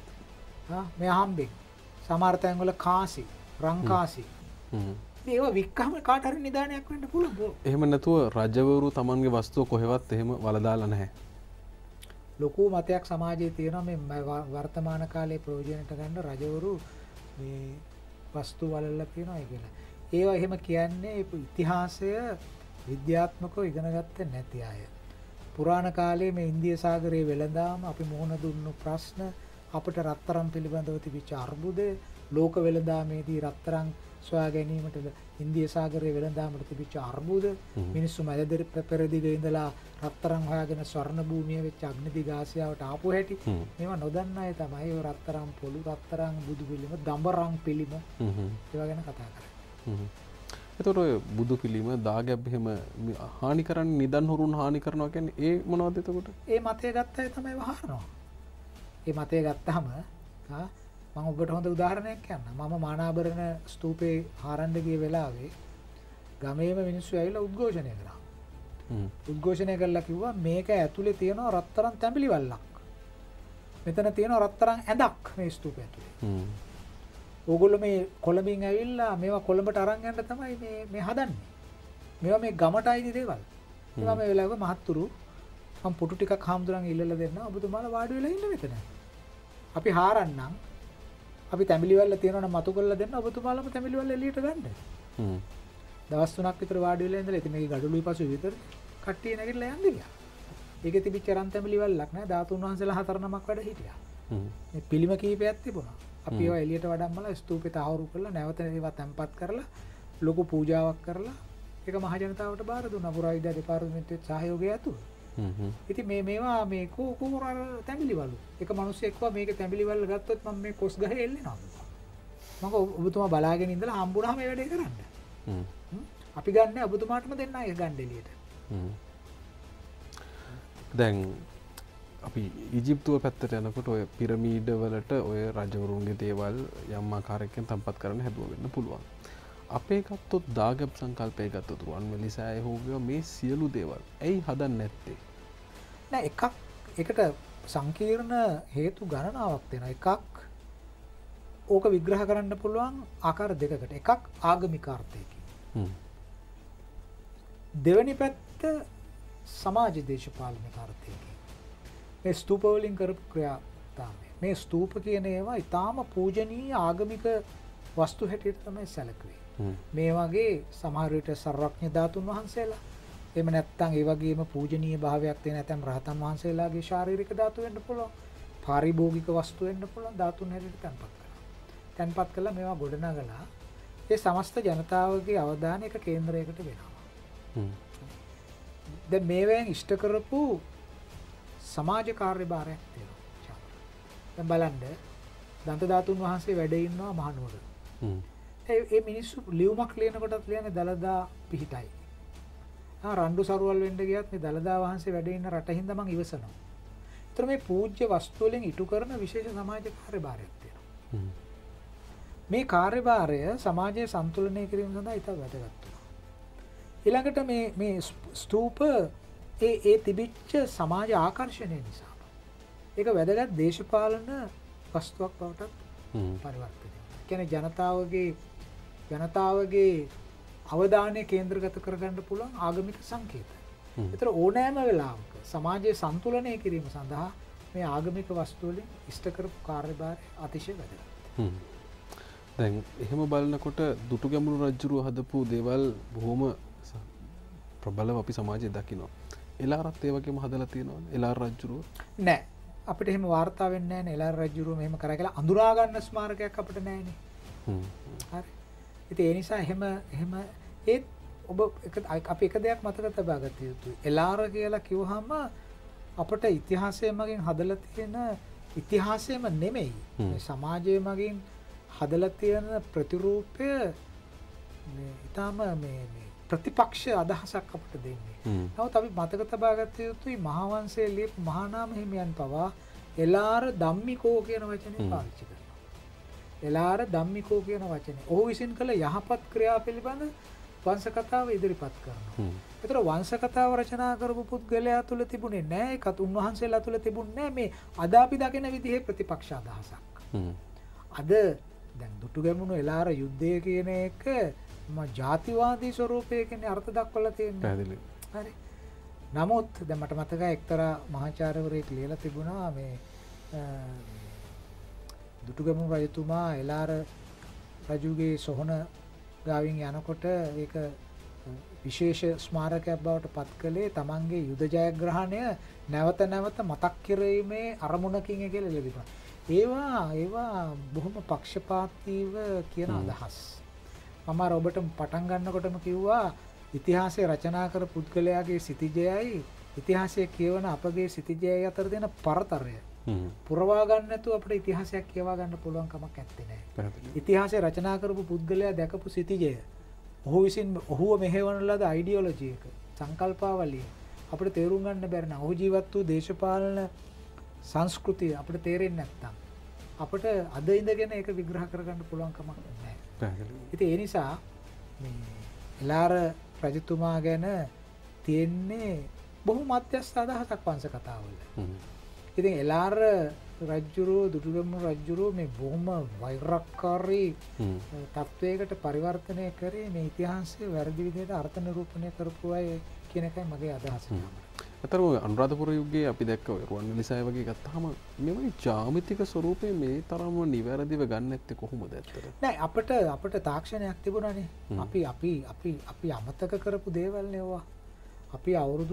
මේ හම්බෙන්. සමහර තැන් වල කාසි, රංකාසි. ඒවා වික්කම කාට හරි නිදානයක් වෙන්න පුළුවන්. එහෙම නැතුව රජවරු තමන්ගේ වස්තුව කොහෙවත් එහෙම වලදාලා නැහැ. ලොකු මතයක් සමාජයේ තියෙනවා මේ වර්තමාන කාලයේ ප්‍රයෝජනට ගන්න රජවරු මේ වස්තු වලල්ලා තියෙනවා කියලා. ඒවා එහෙම කියන්නේ ඉතිහාසය විද්‍යාත්මකව ඉගෙන ගත්තේ නැති අය. පුරාණ කාලයේ මේ ඉන්දිය සාගරයේ වෙළඳාම අපි මුහුණ දුන්නු ප්‍රශ්න අපිට රත්තරන් පිළිබඳව තිබිච්ච අර්බුදය ලෝක වෙළඳාමේදී රත්තරන් සොයා ගැනීමට ඉන්දිය සාගරයේ වෙළඳාමට තිබිච්ච අර්බුද මිනිස්සු මැද පෙරදිග ඉඳලා රත්තරන් හොයාගෙන ස්වර්ණ භූමිය වෙච්ච අග්නිදිගාසියාවට ආපු හැටි මේවා නොදන්න අය තමයි ඔය රත්තරන් පොළු රත්තරන් බුදු පිළිම දඹරම් පිළිම ඒවා ගැන කතා කරන්නේ. එතකොට ඔය බුදු පිළිම දාගැබ් එහෙම හානි කරන්නේ නිදන් හොරුන් හානි කරනවා කියන්නේ ඒ මොනවද එතකොට? ඒ මතය ගත්ත අය තමයි වහරනවා. ඒ මතය ගත්තාම මම ඔබට හොඳ උදාහරණයක් කියන්නම්. මම මානාභරණ ස්තූපේ හාරන්න ගිය වෙලාවේ ගමේම මිනිස්සු ඇවිල්ලා උද්ඝෝෂණය කරා. උද්ඝෝෂණය කළා කිව්වා මේක ඇතුලේ තියෙනවා රත්තරන් තැඹිලි වල්ලක්. මෙතන තියෙනවා රත්තරන් ඇඳක් මේ ස්තූපය ඇතුලේ. ඕගොල්ලෝ මේ කොළඹින් ඇවිල්ලා මේවා කොළඹට අරන් යන්න තමයි මේ හදන්නේ. මේවා මේ ගමට අයිති දේවල්. ඒවා මේ වෙලාවක මහත්තුරු මම පුටු ටිකක් හාමුදුරන් ඉල්ලලා දෙන්න ඔබතුමාලා වාඩි වෙලා ඉන්න මෙතන. අපි හාරන්නම් අපි තැඹිලි වල තියෙනවනම් මතු කරලා දෙන්න ඔබතුමාලම තැඹිලි වල එළියට ගන්න. දවස් 3ක් විතර වාඩි වෙලා ඉඳලා ඉතින් මේකේ ගඩොළුයි පසු විතර කට්ටිය නැගිටලා යන්නේ ගියා. ඒකේ තිබිච්ච රන් තැඹිලි වලක් නෑ ධාතුන් වහන්සේලා 4 නමක් වැඩ හිටියා. මේ පිළිම කීපයක් තිබුණා. අපි ඒවා එළියට වඩම්මලා ස්තූපේ තහවුරු කරලා නැවත ඒවා තැන්පත් කරලා ලොකු පූජාවක් කරලා ඒක මහ ජනතාවට බාර දුන්නා පුරාවිද්‍යා දෙපාර්තමේන්තුවේ සහයෝගය ඇතුව. ඉතින් මේවා මේ කෝකෝර තැඹිලිවලු. එක මිනිස්සෙක්ව මේක තැඹිලිවල ගත්තොත් මම මේ කොස් ගහේ එල්ලෙනවා. මම ඔබතුමා බලාගෙන ඉඳලා හම්බුනහම මේ වැඩේ කරන්න. අපි ගන්න ඔබතුමාටම දෙන්න ඒක ගන්න එළියට. දැන් අපි ඊජිප්තුව පැත්තට යනකොට ඔය පිරමීඩ වලට ඔය රජවරුන්ගේ දේවල් යම් ආකාරයකින් තැන්පත් කරන්න හැදුව වෙන්න පුළුවන්. අපේ ගත්තොත් දාගැබ් සංකල්පය ගත්තොත් රුවන්වැලි සෑය හෝ මේ සියලු දේවල් ඇයි හදන්නේ නැත්තේ? නෑ එකක් ඒකට සංකීර්ණ හේතු ගණනාවක් තියෙනවා. එකක් ඕක විග්‍රහ කරන්න පුළුවන් ආකාර දෙකකට. එකක් ආගමික අර්ථයකින්. දෙවෙනි පැත්ත සමාජ දේශපාලනික අර්ථයකින්. මේ ස්තූප වලින් කරපු ක්‍රියාදාමය. මේ ස්තූප කියන ඒවා ඊටාම පූජනීය ආගමික වස්තු හැටියට තමයි සැලකුවේ. මේ වගේ සමහර විට සර්වඥ ධාතුන් වහන්සේලා එහෙම නැත්නම් ඒ වගේම පූජනීය භාවයක් තියෙන නැත්නම් රහතන් වහන්සේලාගේ ශාරීරික ධාතු වෙන්න පුළුවන්. පාරිභෝගික වස්තු වෙන්න පුළුවන් ධාතුන් හැටියට තැන්පත් කරනවා. තැන්පත් කළා මේවා ගොඩනගලා ඒ සමස්ත ජනතාවගේ අවධානය එක කේන්ද්‍රයකට වෙනවා. දැන් මේවෙන් ඉෂ්ට කරපු සමාජ කාර්යභාරයක් තියෙනවා. දැන් බලන්න දන්ත ධාතුන් වහන්සේ වැඩ ඉන්නවා මහනුවර. ඒ මිනිස්සු ලියුමක් ලියනකොටත් ලියන්නේ දලදා පිහිටයි. රණ්ඩු සරුවල් වෙන්න ගියත් මේ දලදා වහන්සේ වැඩ ඉන්න රටින්ද මං ඉවසනවා. ඒතර මේ පූජ්‍ය වස්තු වලින් ඉටු කරන විශේෂ සමාජ කාර්යභාරයක් තියෙනවා. මේ කාර්යභාරය සමාජයේ සන්තුලනය කිරීම සඳහා ඉතා වැදගත් වෙනවා. ඊළඟට මේ ස්තූප ඒ තිබිච්ච සමාජ ආකර්ෂණය නිසා ඒක වැදගත් දේශපාලන වස්තුවක් බවට පරිවර්තනය වෙනවා. කියන්නේ ජනතාවගේ අවධානය කේන්ද්‍රගත කරගන්න පුළුවන් ආගමික සංකේත. ඒතර ඕනෑම වෙලාවක සමාජයේ සන්තුලනය කිරීම සඳහා මේ ආගමික වස්තු වලින් ඉෂ්ට කරපු කාර්යභාරය අතිශය වැදගත්. දැන් එහෙම බලනකොට දුටුගැමුණු රජුරුව හදපු දේවල් බොහොම ප්‍රබලව අපි සමාජයේ දකිනවා. එලාරත් ඒ වගේම හදලා තියෙනවද? එලාර රජුරුව නෑ. අපිට එහෙම වාර්තා වෙන්නේ නෑනේ. එලාර රජුරුව මෙහෙම කරා කියලා අඳුරා ගන්න ස්මාරකයක් අපිට නෑනේ. හරි. ඉතින් ඒ නිසා එහෙම ඒත් ඔබ අපි එක දෙයක් මතක තබා ගත යුතුයි. එලාර කියලා කිව්වහම අපට ඉතිහාසය මගින් හදලා තියෙන ඉතිහාසයම නෙමෙයි. මේ සමාජයේ මගින් හදලා තියෙන ප්‍රතිරූපය මේ ඊටාම මේ ප්‍රතිපක්ෂ අදහසක් අපිට දෙන්නේ. නමුත් අපි මතක තබා ගත යුතුයි මහාවංශයේ ලියපු මහානාම හිමියන් පවා එලාර ධම්මිකෝ කියන වචනේ පාවිච්චි කරනවා. එලාර ධම්මිකෝ කියන වචනේ. ඔහු විසින් කළ යහපත් ක්‍රියා පිළිබඳ වංශ කතාව ඉදිරිපත් කරනවා. ඒතර වංශ කතාව රචනා කරපු පුද්ගලයා තුල තිබුණේ නැහැ. ඒකත් උන්වහන්සේලා තුල තිබුණේ මේ අද අපි දකින විදිහේ ප්‍රතිපක්ෂ අදහසක්. අද දැන් දුටුගැමුණු එලාර යුද්ධය කියන එක ජාතිවාදී ස්වරූපයකින් අර්ථ දක්වලා තියෙනවා. හරි. නමුත් දැන් මට මතකයි එක්තරා මහාචාර්යවරයෙක් ලියලා තිබුණා මේ දුටුගැමුණු රජතුමා එලාර රජුගේ සොහන ගාවින් යනකොට ඒක විශේෂ ස්මාරකයක් බවට පත් කළේ තමන්ගේ යුද ජයග්‍රහණය නැවත නැවත මතක් කිරීමේ අරමුණකින් කියලා ලියලා තිබුණා. ඒවා බොහොම පක්ෂපාතීව කියන අදහස්. මම ඔබට පටන් ගන්නකොටම කිව්වා ඉතිහාසය රචනා කර පුද්ගලයාගේ සිතිජයයි ඉතිහාසය කියවන අපගේ සිතිජයයි අතර දෙන පරතරය පුරවා ගන්න නැතුව අපිට ඉතිහාසයක් කියවා ගන්න පුළුවන් කමක් නැත්තේ නෑ. ඉතිහාසය රචනා කරපු පුද්ගලයා දැකපු සිතිජය ඔහු විසින් ඔහුව මෙහෙවන ලද අයිඩියොලොජි එක සංකල්පාවලිය අපිට තේරුම් ගන්න බැරි නම් ඔහු ජීවත් වූ දේශපාලන සංස්කෘතිය අපිට තේරෙන්නේ නැත්නම් අපිට අද ඉඳගෙන ඒක විග්‍රහ කරගන්න පුළුවන් කමක් නැහැ. ඉතින් ඒ නිසා මේ එලාර රජතුමා ගැන තියෙන්නේ බොහෝ මධ්‍යස්ථ අදහසක් වංශ කතාවල. ඉතින් එලාර රජුරෝ දුටුගැමුණු රජුරෝ මේ බොහොම වෛරක්කාරී තත්වයකට පරිවර්තනය කරේ මේ ඉතිහාසයේ වැරදි විදිහට අර්ථ නිරූපණය කරපු අය කියන එකයි මගේ අදහස. අතර අනුරාධපුර යුගයේ අපි දැක්ක රුවන්වැලි සෑය වගේ ගත්තාම මේ ජාමිතික ස්වරූපේ මේ තරම නිවැරදිව ගන්න නැත්තේ කොහොමද ඇත්තට? නෑ අපිට තාක්ෂණයක් තිබුණානේ. අපි අමතක කරපු දේවල් නෙවුවා. අපි අවුරුදු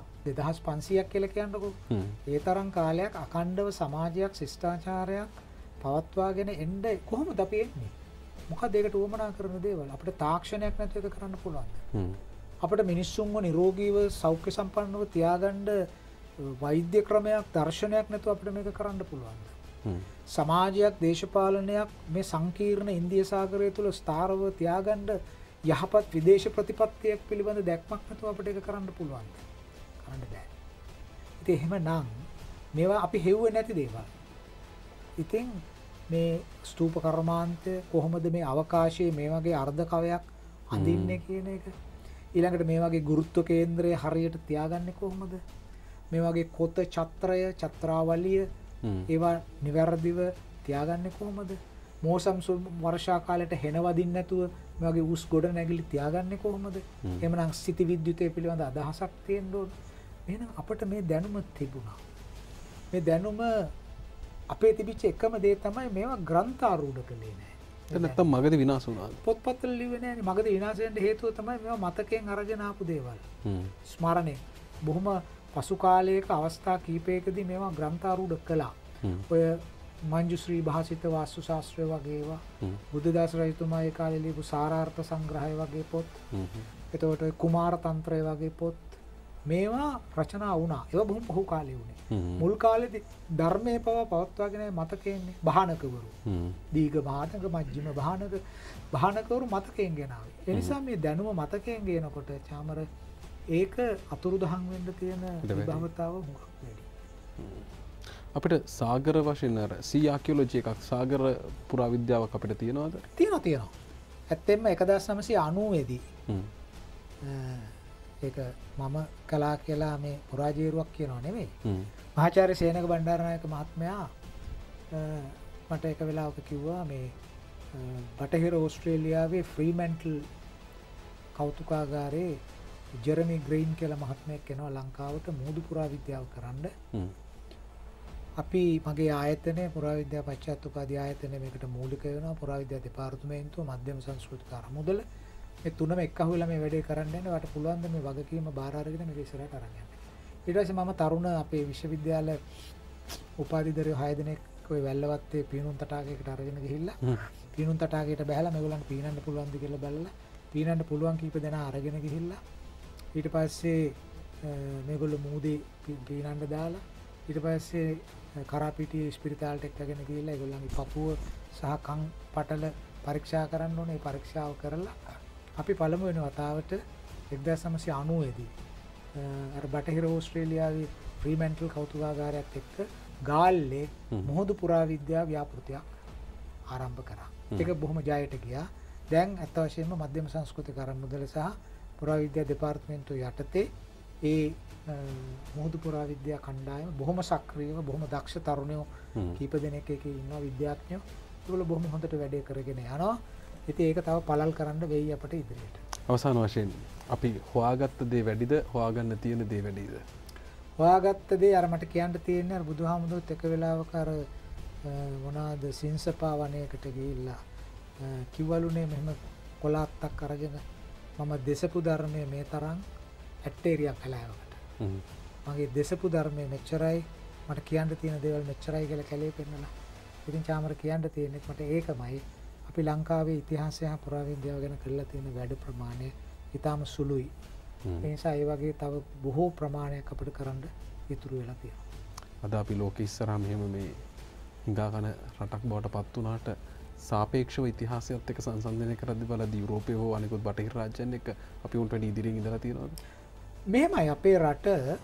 2500ක් කියලා කියන්නකෝ. ඒ තරම් කාලයක් අඛණ්ඩව සමාජයක් ශිෂ්ටාචාරයක් පවත්වාගෙන එන්න කොහොමද අපි එන්නේ? මොකක්ද ඒකට උවමනා කරන දේවල්? අපිට තාක්ෂණයක් නැතුව ඒක කරන්න පුළුවන්. අපිට මිනිස්සුන්ව නිරෝගීව සෞඛ්‍ය සම්පන්නව තියාගන්න වෛද්‍ය ක්‍රමයක් දර්ශනයක් නැතුව අපිට මේක කරන්න පුළුවන්. සමාජයක් දේශපාලනයක් මේ සංකීර්ණ ඉන්දිය සාගරය තුල ස්ථාරව තියාගන්න යහපත් විදේශ ප්‍රතිපත්තියක් පිළිබඳ දැක්මක් නැතුව අපිට ඒක කරන්න පුළුවන්. කරන්න බෑ. ඉතින් එහෙමනම් මේවා අපි හෙව්වේ නැති දේවල්. ඉතින් මේ ස්තූප කර්මාන්තය කොහොමද මේ අවකාශයේ මේ වගේ අර්ධ කවයක් අඳින්නේ කියන එක ඊළඟට මේ වගේ ගුරුත්ව කේන්ද්‍රය හරියට තියාගන්නේ කොහොමද? මේ වගේ කොත ඡත්‍රය ඡත්‍රාවලිය ඒවා නිවැරදිව තියාගන්නේ කොහොමද? මෝසම් වර්ෂා කාලයට හෙන වදින්න නැතුව මේ වගේ උස් ගොඩ නැගිලි තියාගන්නේ කොහොමද? එහෙමනම් සිටි විද්‍යුතය පිළිබඳ අදහසක් තියෙන්න ඕන. එහෙනම් අපිට මේ දැනුම තිබුණා. මේ දැනුම අපේ තිබිච්ච එකම දේ තමයි මේවා ග්‍රන්ථාරූඪ කළේ නැහැ. ඒක නැත්තම් මගදී විනාශ වුණා. පොත්පත්වල ලිව්වේ නැහැනේ. මගදී විනාශ වෙන්න හේතුව තමයි මේවා මතකයෙන් අරගෙන ආපු දේවල්. ස්මරණේ. බොහොම පසු කාලයක අවස්ථා කීපයකදී මේවා ග්‍රන්ථාරූඪ කළා. ඔය මංජුශ්‍රී භාසිත වාස්තු ශාස්ත්‍රය වගේ ඒවා බුද්ධදාස රජතුමා ඒ කාලේ ලියපු සාරාර්ථ සංග්‍රහය වගේ පොත්. එතකොට කුමාර තන්ත්‍රය වගේ පොත් මේවා රචනා වුණා. ඒවා බොහොම පහු කාලේ වුණේ. මුල් කාලේදී ධර්මයේ පවත්වාගෙන මතකයෙන්නේ බහනකවරු. දීඝ බහනක මජ්ක්‍ධිම බහනක බහනකවරු මතකයෙන් ගෙනාවේ. ඒ නිසා මේ දැනුම මතකයෙන් ගේනකොට චාමර ඒක අතුරුදහන් වෙන්න තියෙන විභවතාව මොකක් වැඩි. අපිට සාගර වශයෙන් අර සී ආකියොලොජි එකක් සාගර පුරාවිද්‍යාවක් අපිට තියෙනවද? තියෙනවා. ඇත්තෙන්ම 1990 දී ඒක මම කලා කියලා මේ පුරාජේරුවක් කියනවා නෙමෙයි. මහාචාර්ය සේනක බණ්ඩාරනායක මහත්මයා මට එක වෙලාවක කිව්වා මේ බටහිර ඕස්ට්‍රේලියාවේ ෆ්‍රීමැන්ටල් කෞතුකාගාරයේ ජෙරමි ග්‍රේන් කියලා මහත්මයෙක් එනවා ලංකාවට මුහුදු පුරාවිද්‍යාව කරන්න. අපි මගේ ආයතනයේ පුරාවිද්‍යා පශ්චාත් උපාධි ආයතනයේ මේකට මූලික වෙනවා. පුරාවිද්‍යා දෙපාර්තමේන්තුව මධ්‍යම සංස්කෘතික අරමුදල මේ තුනම එක්කහුවලා මේ වැඩේ කරන්න යන්නේ. වට පුළුවන් ද මේ වගකීම බාර අරගෙන මේක ඉස්සරහට අරන් යන්න. ඊට පස්සේ මම තරුණ අපේ විශ්වවිද්‍යාල උපාධිධරයෝ 6 දෙනෙක් ඔය වැල්ලවත්තේ පීනුම් තටාකයකට අරගෙන ගිහිල්ලා පීනුම් තටාකයට බහැලා මේගොල්ලන්ට පීනන්න පුළුවන්ද කියලා බලලා පීනන්න පුළුවන් කීප දෙනා අරගෙන ගිහිල්ලා ඊට පස්සේ මේගොල්ලෝ මූදේ පීනන්න දාලා ඊට පස්සේ කරාපිටියේ ස්පිරිතාලට එක්කගෙන ගිහිල්ලා ඒගොල්ලන්ගේ පපුව සහ කන් පටල පරීක්ෂා කරන්න ඕනේ. ඒ පරීක්ෂාව කරලා අපි පළමු වෙන වතාවට 1990 දී අර බටහිර ඕස්ට්‍රේලියාවේ ෆ්‍රීමැන්ටල් කෞතුකාගාරයත් එක්ක ගාල්ලේ මුහුදු පුරාවිද්‍යා ව්‍යාපෘතියක් ආරම්භ කරා. ඒක බොහොම ජයයට ගියා. දැන් අත් වශයෙන්ම මධ්‍යම සංස්කෘතික අරමුදල සහ පුරාවිද්‍යා දෙපාර්තමේන්තුව යටතේ ඒ මුහුදු පුරාවිද්‍යා කණ්ඩායම බොහොම සක්‍රියව බොහොම දක්ෂ තරුණයෝ කීප දෙනෙක් එකේ ඉන්නවා විද්‍යාඥයෝ. ඒගොල්ලෝ බොහොම හොඳට වැඩේ කරගෙන යනවා. ඉතින් ඒක තව පළල් කරන්න වෙයි අපිට ඉදිරියට. අවසාන වශයෙන් අපි හොයාගත්ත දේ වැඩිද හොයාගන්න තියෙන දේ වැඩිද? හොයාගත්ත දේ අර මට කියන්න තියෙන්නේ අර බුදුහාමුදුරුවෝත් එක වෙලාවක අර මොනවාද සින්සපා වනයේකට ගිහිල්ලා කිව්වලුනේ මෙහෙම කොලාත්තක් අරගෙන මම දෙසපු ධර්මයේ මේ තරම් ඇටේරියක් කලාවකට. මගේ දෙසපු ධර්මයේ මෙච්චරයි මට කියන්න තියෙන දේවල් මෙච්චරයි කියලා කැලේ පෙන්නලා. ඉතින් චාමර කියන්න තියෙන්නේ මට ඒකමයි. අපි ලංකාවේ ඉතිහාසය හා පුරාවිද්‍යාව ගැන කරලා තියෙන වැඩ ප්‍රමාණය ඉතාම සුළුයි. ඒ නිසා ඒ වගේ තව බොහෝ ප්‍රමාණයක් අපිට කරන්න ඉතුරු වෙලා තියෙනවා. අද අපි ලෝකෙ ඉස්සරහා මෙහෙම මේ හිඟා කන රටක් බවට පත් වුණාට සාපේක්ෂව ඉතිහාසයත් එක්ක සංසන්දනය කරද්දී බලද්දී යුරෝපය හෝ අනිකුත් බටහිර රාජ්‍යයන් එක්ක අපි උන්ට වැඩි ඉදිරියෙන් ඉඳලා තියෙනවද? මෙහෙමයි අපේ රට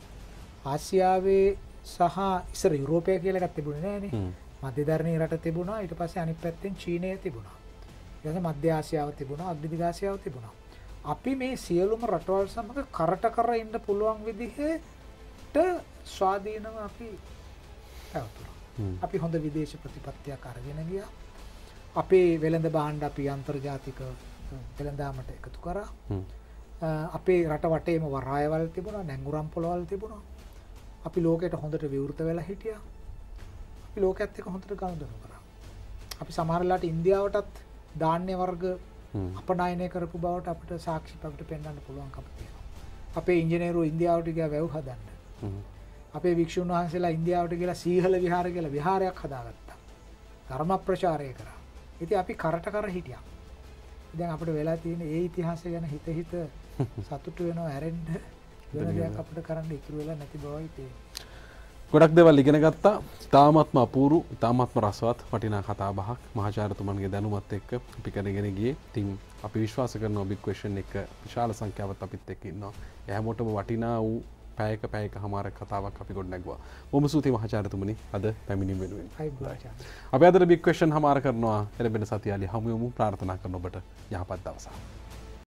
ආසියාවේ සහ ඉස්සර යුරෝපය කියලා එකක් තිබුණේ නෑනේ. මධ්‍යධරණී රට තිබුණා. ඊට පස්සේ අනිත් පැත්තෙන් චීනය තිබුණා. ඊට පස්සේ මධ්‍ය ආසියාව තිබුණා. අග්‍රදිග ආසියාව තිබුණා. අපි මේ සියලුම රටවල් සමග කරට කර ඉන්න පුළුවන් විදිහට ස්වාධීනව අපි පැවතුණා. අපි හොඳ විදේශ ප්‍රතිපත්තියක් අරගෙන ගියා. අපේ වෙළඳ භාණ්ඩ අපි අන්තර්ජාතික වෙළඳාමට එකතු කරා. අපේ රට වටේම වරායවල් තිබුණා, නැංගුරම් පොළවල් තිබුණා. අපි ලෝකයට හොඳට විවෘත වෙලා හිටියා. අපි ලෝකයේත් එක්ක හොඳට ගනුදෙනු කරා. අපි සමහර වෙලාවට ඉන්දියාවටත් ධාන්‍ය වර්ග අපනයනය කරපු බවට අපිට සාක්ෂි අපිට පෙන්වන්න පුළුවන්කම තියෙනවා. අපේ ඉංජිනේරුවෝ ඉන්දියාවට ගියා වැව් හදන්න. අපේ වික්ෂුන් වහන්සේලා ඉන්දියාවට ගිහලා සීහල විහාර කියලා විහාරයක් හදාගත්තා. ධර්ම ප්‍රචාරය කරා. ඉතින් අපි කරට කර හිටියා. දැන් අපිට වෙලා තියෙන ඒ ඉතිහාසය ගැන හිත සතුටු වෙනවා ඇරෙන්න වෙන දෙයක් අපිට කරන්න ඉතුරු වෙලා නැති බවයි තේරෙන්නේ. ගොඩක් දේවල් ඉගෙන ගත්තා. තාමත්ම අපූරු, තාමත්ම රසවත් වටිනා කතා බහක් මහාචාර්යතුමන්ගේ දැනුමත් එක්ක අපි කරගෙන ගියේ. ඉතින් අපි විශ්වාස කරනවා බිග් ක්වෙස්චන් එක විශාල සංඛ්‍යාවක් අපිත් එක්ක ඉන්නවා. ඒ හැමෝටම වටිනා වූ පැයකමාරක කතාවක් අපි ගොඩනැගුවා. බොහොම ස්තුතියි මහාචාර්යතුමනි අද පැමිණීම වෙනුවෙන්. අපි අද බිග් ක්වෙස්චන් හමාර කරනවා. එළඹෙන සතිය අලි හමු යමු. ප්‍රාර්ථනා කරන ඔබට යහපත් දවසක්.